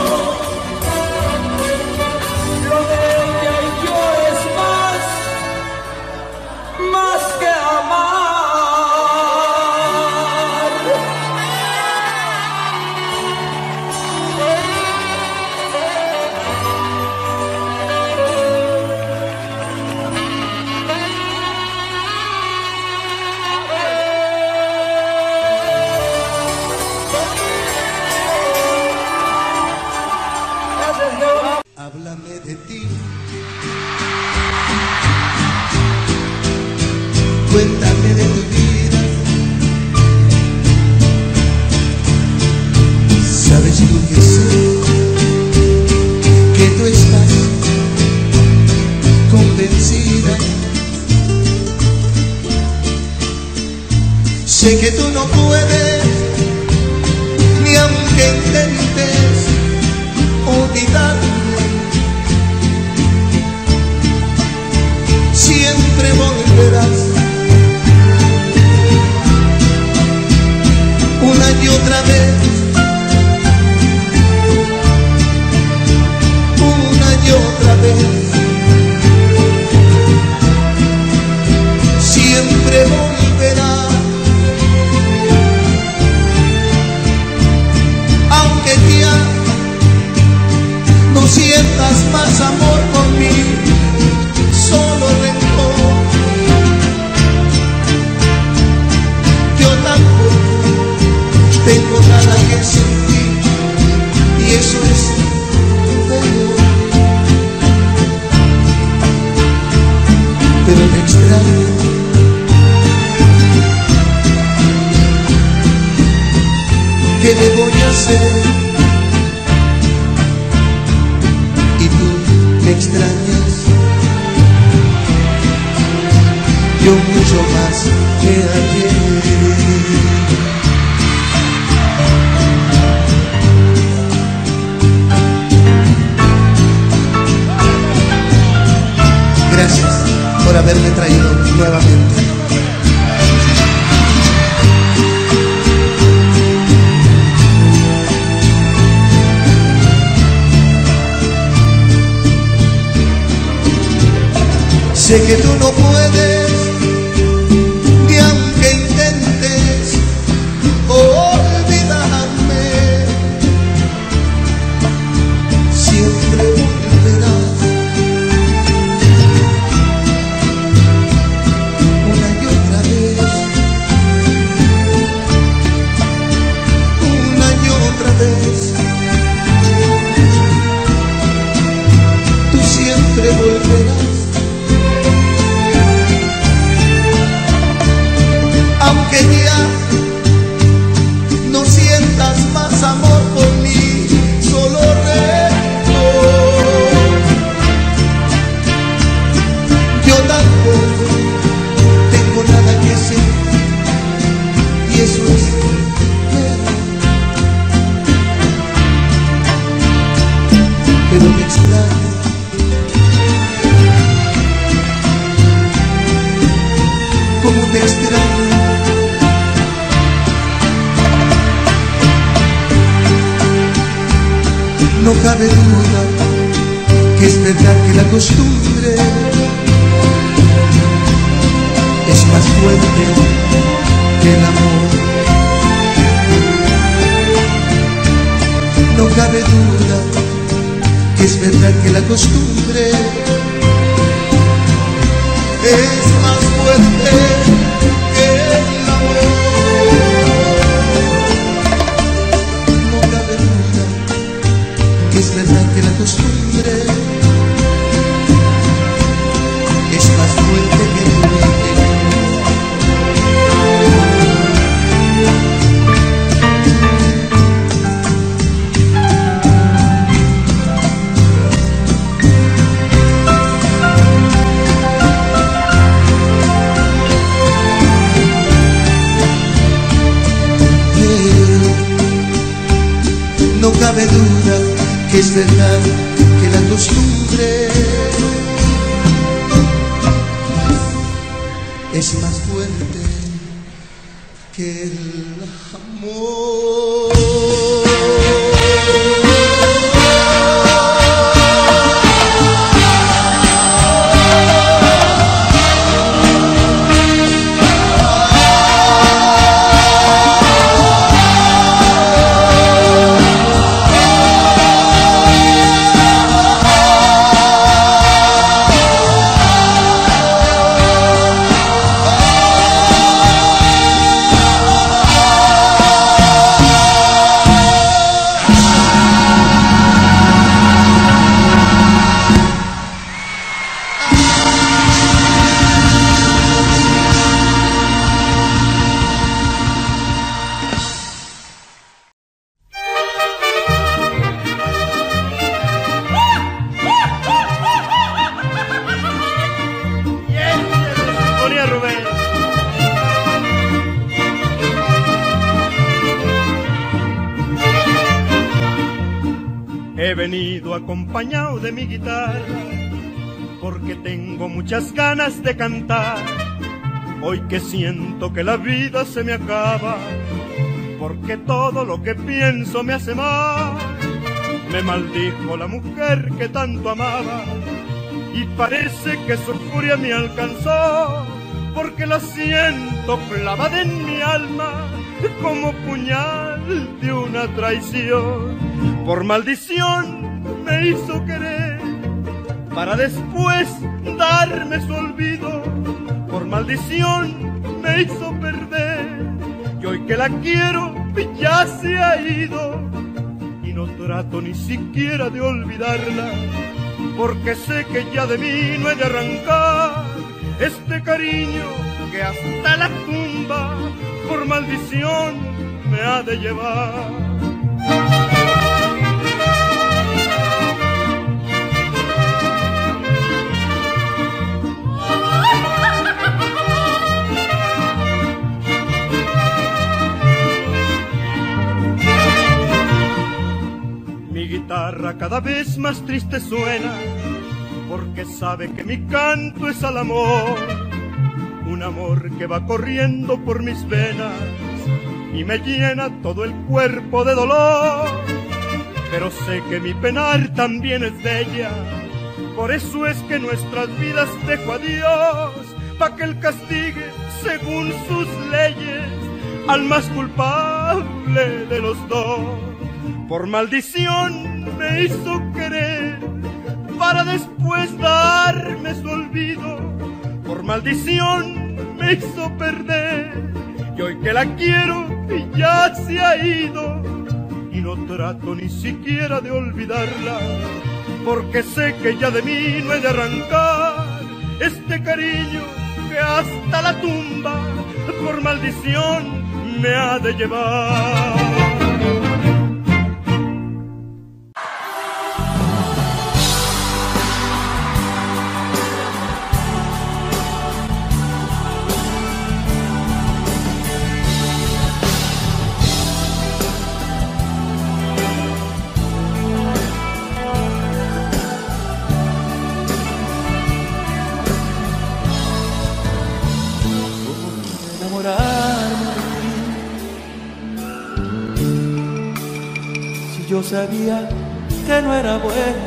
Lo de ella y yo es más, más que amar. Háblame de ti, cuéntame de tu vida. Sabes tú que sé que tú estás convencida. Sé que tú no puedes, ni aunque intentes olvidarme. Siempre volverás una y otra vez, una y otra vez. Siempre volverás, aunque ya no sientas más amor por mí, solo rencor. Yo tampoco tengo nada que sentir, y eso es peor. Pero te extraño, ¿qué le voy a hacer? Y tú me extrañas, yo mucho más que ayer. Gracias por haberme traído nuevamente. Sé que tú no puedes, ni aunque intentes olvidarme. Siempre volverás una y otra vez, una y otra vez. Tú siempre volverás, aunque ya no sientas más amor por mí, solo rencor. Yo tampoco tengo nada que hacer, y eso es verdad. Pero me extraño, como te extraño. No cabe duda que es verdad que la costumbre es más fuerte que el amor. cabe duda que es verdad que la costumbre es más fuerte que el amor. No cabe duda que es verdad que la costumbre es más fuerte que el amor. No cabe duda que es verdad que la costumbre es más fuerte que el amor. He venido acompañado de mi guitarra porque tengo muchas ganas de cantar. Hoy que siento que la vida se me acaba, porque todo lo que pienso me hace mal. Me maldijo la mujer que tanto amaba y parece que su furia me alcanzó, porque la siento clavada en mi alma como puñal de una traición. Por maldición me hizo querer para después darme su olvido. Por maldición me hizo perder y hoy que la quiero ya se ha ido. Y no trato ni siquiera de olvidarla, porque sé que ya de mí no he de arrancar este cariño que hasta la tumba por maldición me ha de llevar. Mi guitarra cada vez más triste suena, porque sabe que mi canto es al amor, un amor que va corriendo por mis venas y me llena todo el cuerpo de dolor. Pero sé que mi penar también es de ella, por eso es que nuestras vidas dejo a Dios, pa' que Él castigue según sus leyes al más culpable de los dos. Por maldición me hizo querer para después darme su olvido. Por maldición me hizo perder y hoy que la quiero ya se ha ido. Y no trato ni siquiera de olvidarla, porque sé que ya de mí no he de arrancar este cariño que hasta la tumba por maldición me ha de llevar. Yo sabía que no era bueno,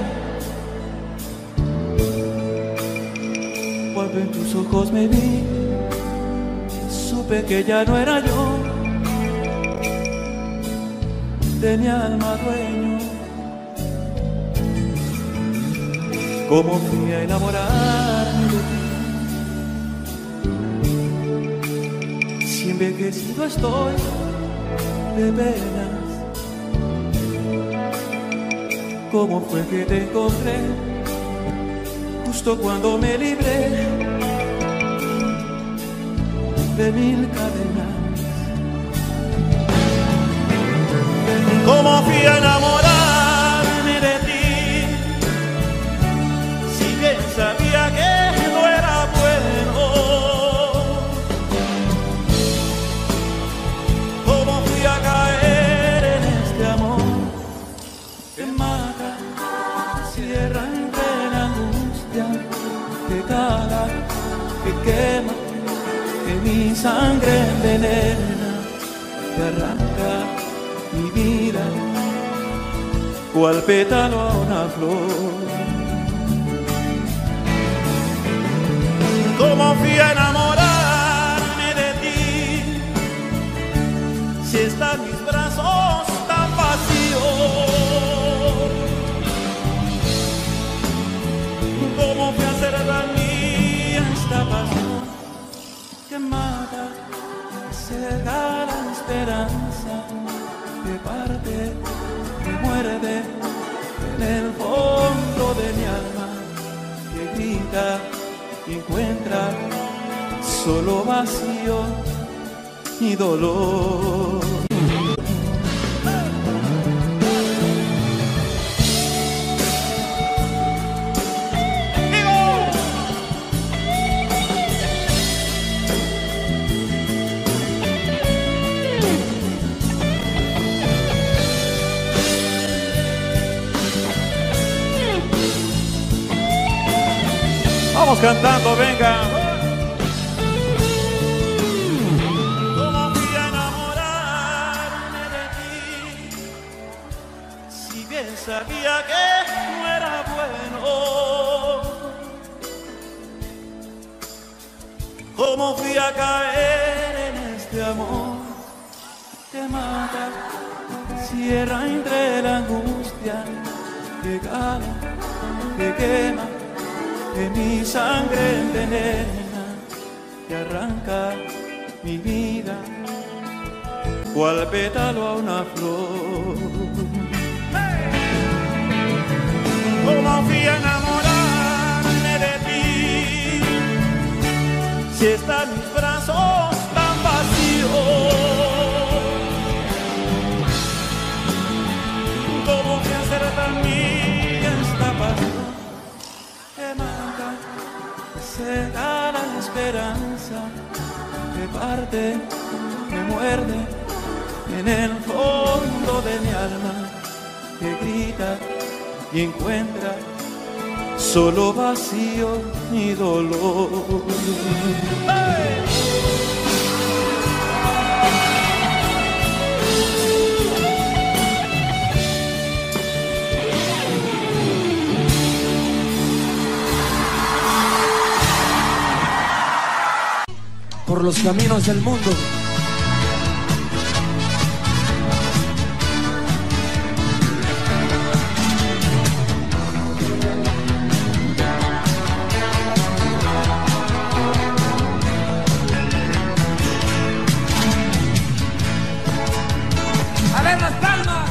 cuando en tus ojos me vi, supe que ya no era yo, de mi alma dueño. cómo fui a enamorarme de ti. Si envejecido estoy de penas, cómo fue que te encontré justo cuando me libré de mil cadenas. Cómo fui a enamorarme de ti, si bien sabía que no era bueno. Cómo fui a caer en este amor Que mata, cierra entre la angustia, que cala, que quema, que mi sangre envenena, que arranca mi vida, cual pétalo a una flor. Cómo fui a enamorarme de ti, si están mis brazos tan vacíos. Cómo fui a hacer la mía esta pasión Que mata, que cega la esperanza, que parte, que muerde en el fondo de mi alma, que grita y encuentra solo vacío y dolor. Vamos cantando, venga. Cómo fui a enamorarme de ti, si bien sabía que no era bueno. Cómo fui a caer en este amor Que mata, cierra entre la angustia, que cala, que quema, que mi sangre envenena, que arranca mi vida, cual pétalo a una flor. Cómo fui a enamorarme de ti, si están mis brazos tan vacíos. Cómo fui a hacer tan mía esta pasión Que mata, que cega la esperanza, que parte, que muerde en el fondo de mi alma, que grita y encuentra solo vacío y dolor. ¡Hey! Por los caminos del mundo. A ver las palmas.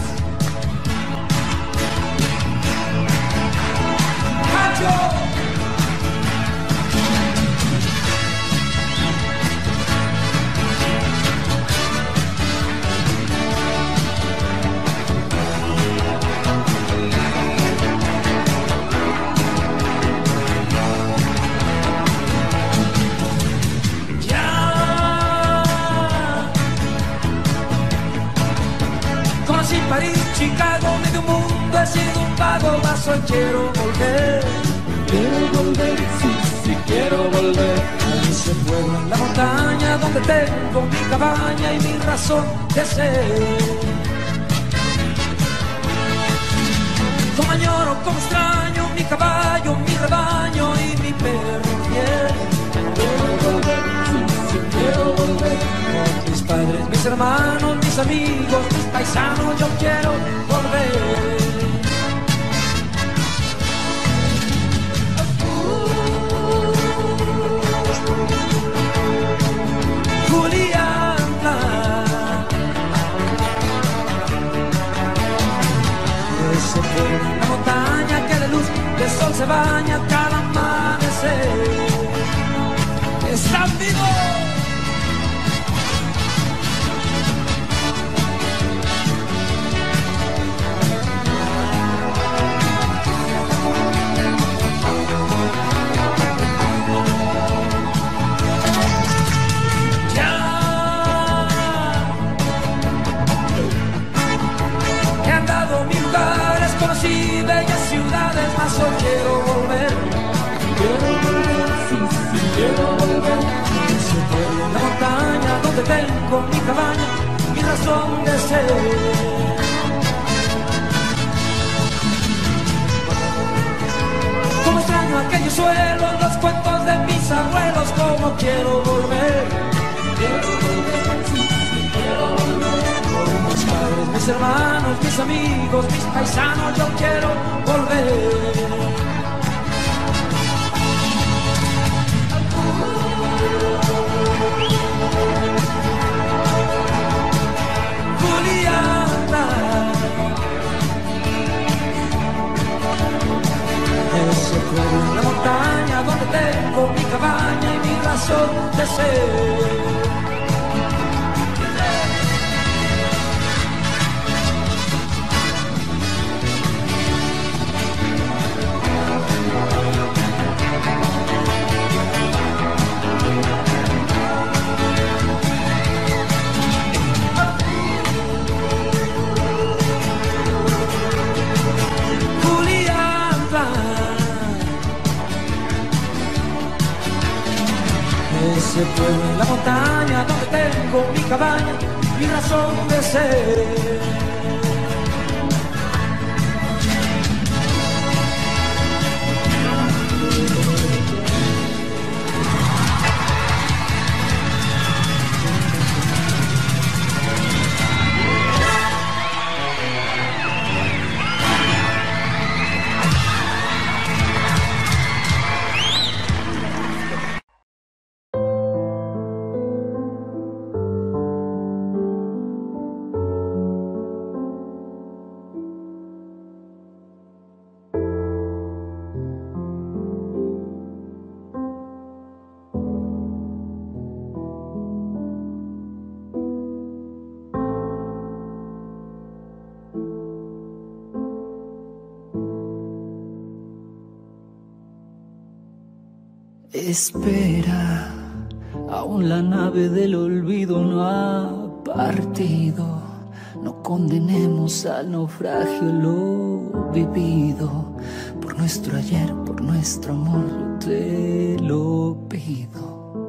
¡Macho! París, Chicago, medio mundo, he sido un vago, mas hoy quiero volver. Quiero volver, sí, sí quiero volver. A ese pueblo en la montaña donde tengo mi cabaña y mi razón de ser. Como añoro, como extraño mi caballo, mi rebaño y mi perro fiel. Quiero volver, sí, sí quiero volver. Con mis padres, mis hermanos, mis amigos, mis paisanos, yo quiero volver. Ese pueblo, la montaña que de luz, de sol se baña cada amanecer. ¡Están vivos! Conocí bellas ciudades, mas hoy quiero volver. Quiero volver, sí, sí, quiero volver. Ese pueblo en la montaña donde tengo mi cabaña, mi razón de ser. Como extraño aquellos suelos, los cuentos de mis abuelos, como quiero volver. Quiero volver, sí, sí, quiero volver. Mis padres, mis hermanos, mis amigos, mis paisanos, yo quiero volver. Juliana, ese pueblo en la montaña donde tengo mi cabaña y mi razón de ser. Ese pueblo en la montaña donde tengo mi cabaña, mi razón de ser. Espera, aún la nave del olvido no ha partido. No condenemos al naufragio lo vivido. Por nuestro ayer, por nuestro amor, yo te lo pido.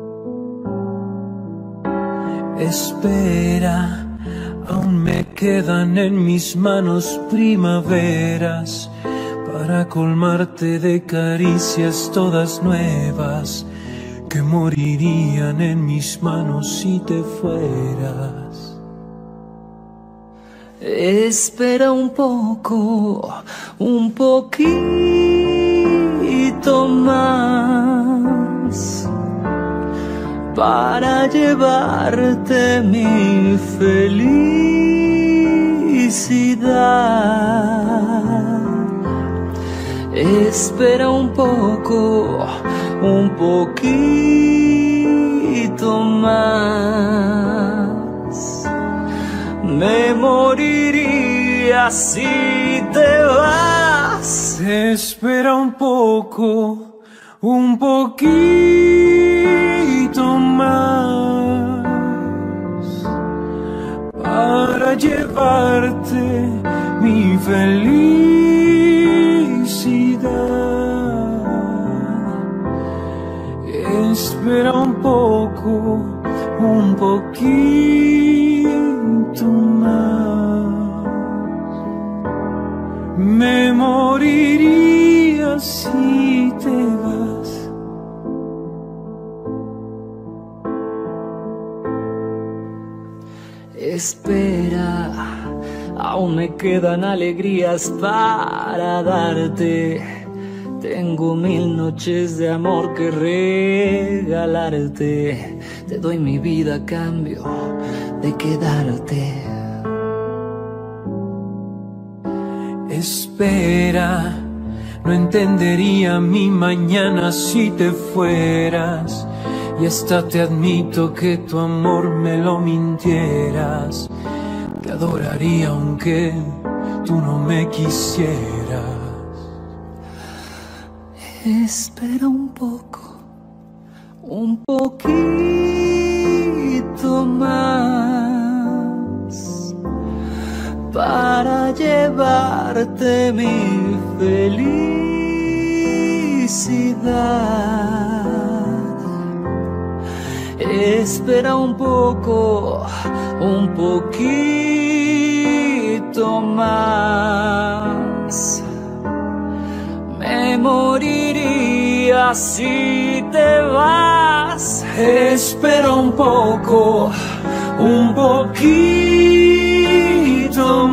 Espera, aún me quedan en mis manos primaveras para colmarte de caricias todas nuevas que morirían en mis manos si te fueras. Espera un poco, un poquito más para llevarte mi felicidad. Espera un poco, un poquito más. Me moriría si te vas. Espera un poco, un poquito más para llevarte mi felicidad. Espera un poco, un poquito más. Me moriría si te vas. Espera, aún me quedan alegrías para darte. Tengo mil noches de amor que regalarte. Te doy mi vida a cambio de quedarte. Espera, no entendería mi mañana si te fueras. Y hasta te admito que tu amor me lo mintieras. Te adoraría aunque tú no me quisieras. Espera un poco, un poquito más, para llevarte mi felicidad. Espera un poco, un poquito más. Me moriría si te vas. Espera un poco, un poquito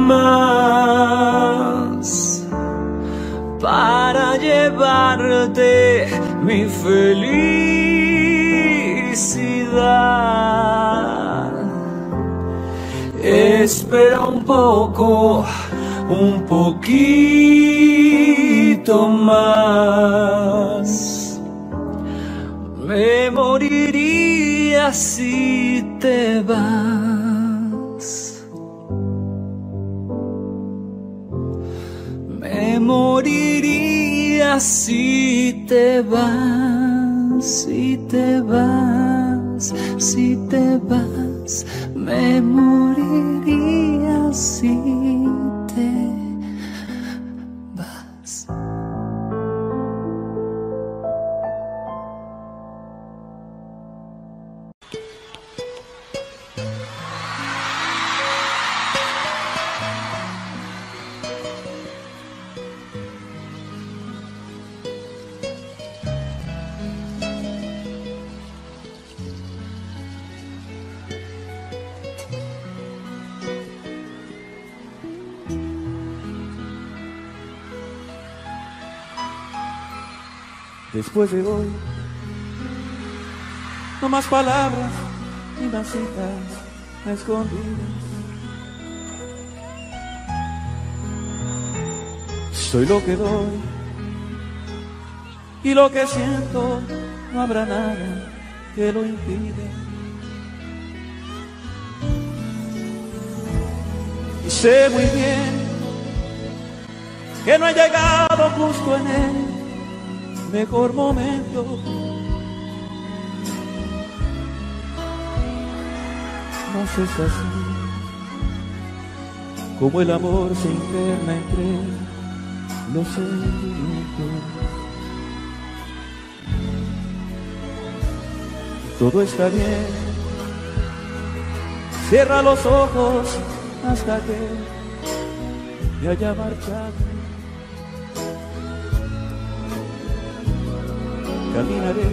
más, para llevarte mi felicidad. Espera un poco, un poquito más. Me moriría si te vas. Me moriría si te vas, si te vas, si te vas. Me moriría si te vas. Después de hoy, no más palabras ni más citas escondidas. Soy lo que doy y lo que siento, no habrá nada que lo impida. Y sé muy bien que no he llegado justo en él mejor momento. No sé si así como el amor se interna entre los sentimientos. Todo está bien, cierra los ojos hasta que me haya marchado. Caminaré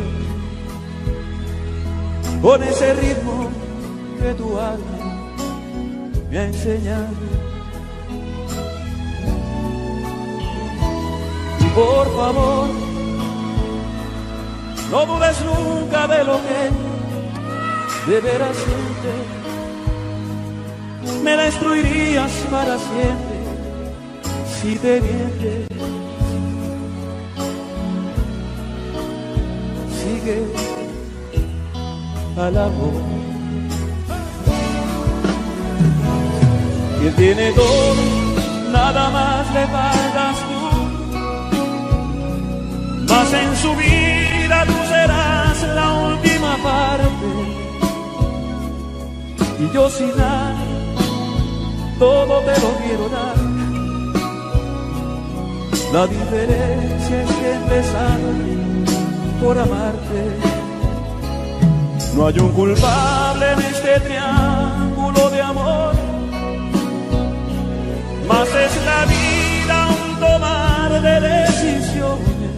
con ese ritmo que tu alma me ha enseñado. Y por favor, no dudes nunca de lo que de veras sientes. Me destruirías para siempre si te mientes. Sigue al amor. Quien tiene todo, nada más le faltas tú. Mas en su vida tú serás la última parte. Y yo sin nada, todo te lo quiero dar. La diferencia es que empezaron por amarte. No hay un culpable en este triángulo de amor, mas es la vida un tomar de decisiones.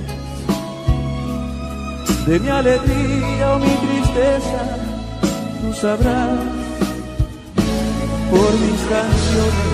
De mi alegría o mi tristeza, tú sabrás por mis canciones.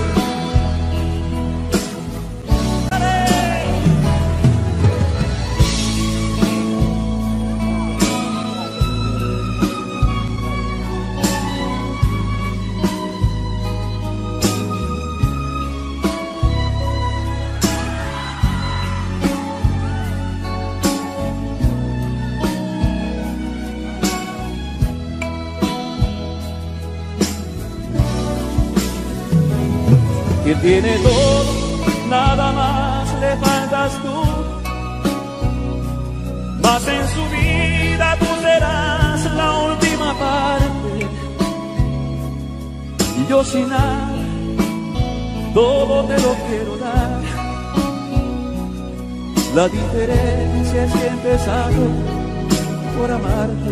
tiene todo, nada más le faltas tú. Mas en su vida tú serás la última parte, y yo sin nada todo te lo quiero dar. La diferencia es que he empezado por amarte.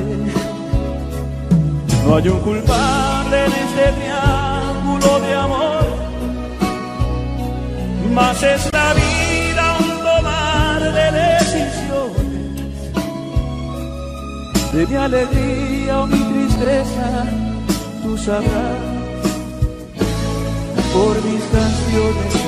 No hay un culpable en este triángulo de amor, mas es la vida un tomar de decisiones. De mi alegría o mi tristeza, tú sabrás por mis canciones.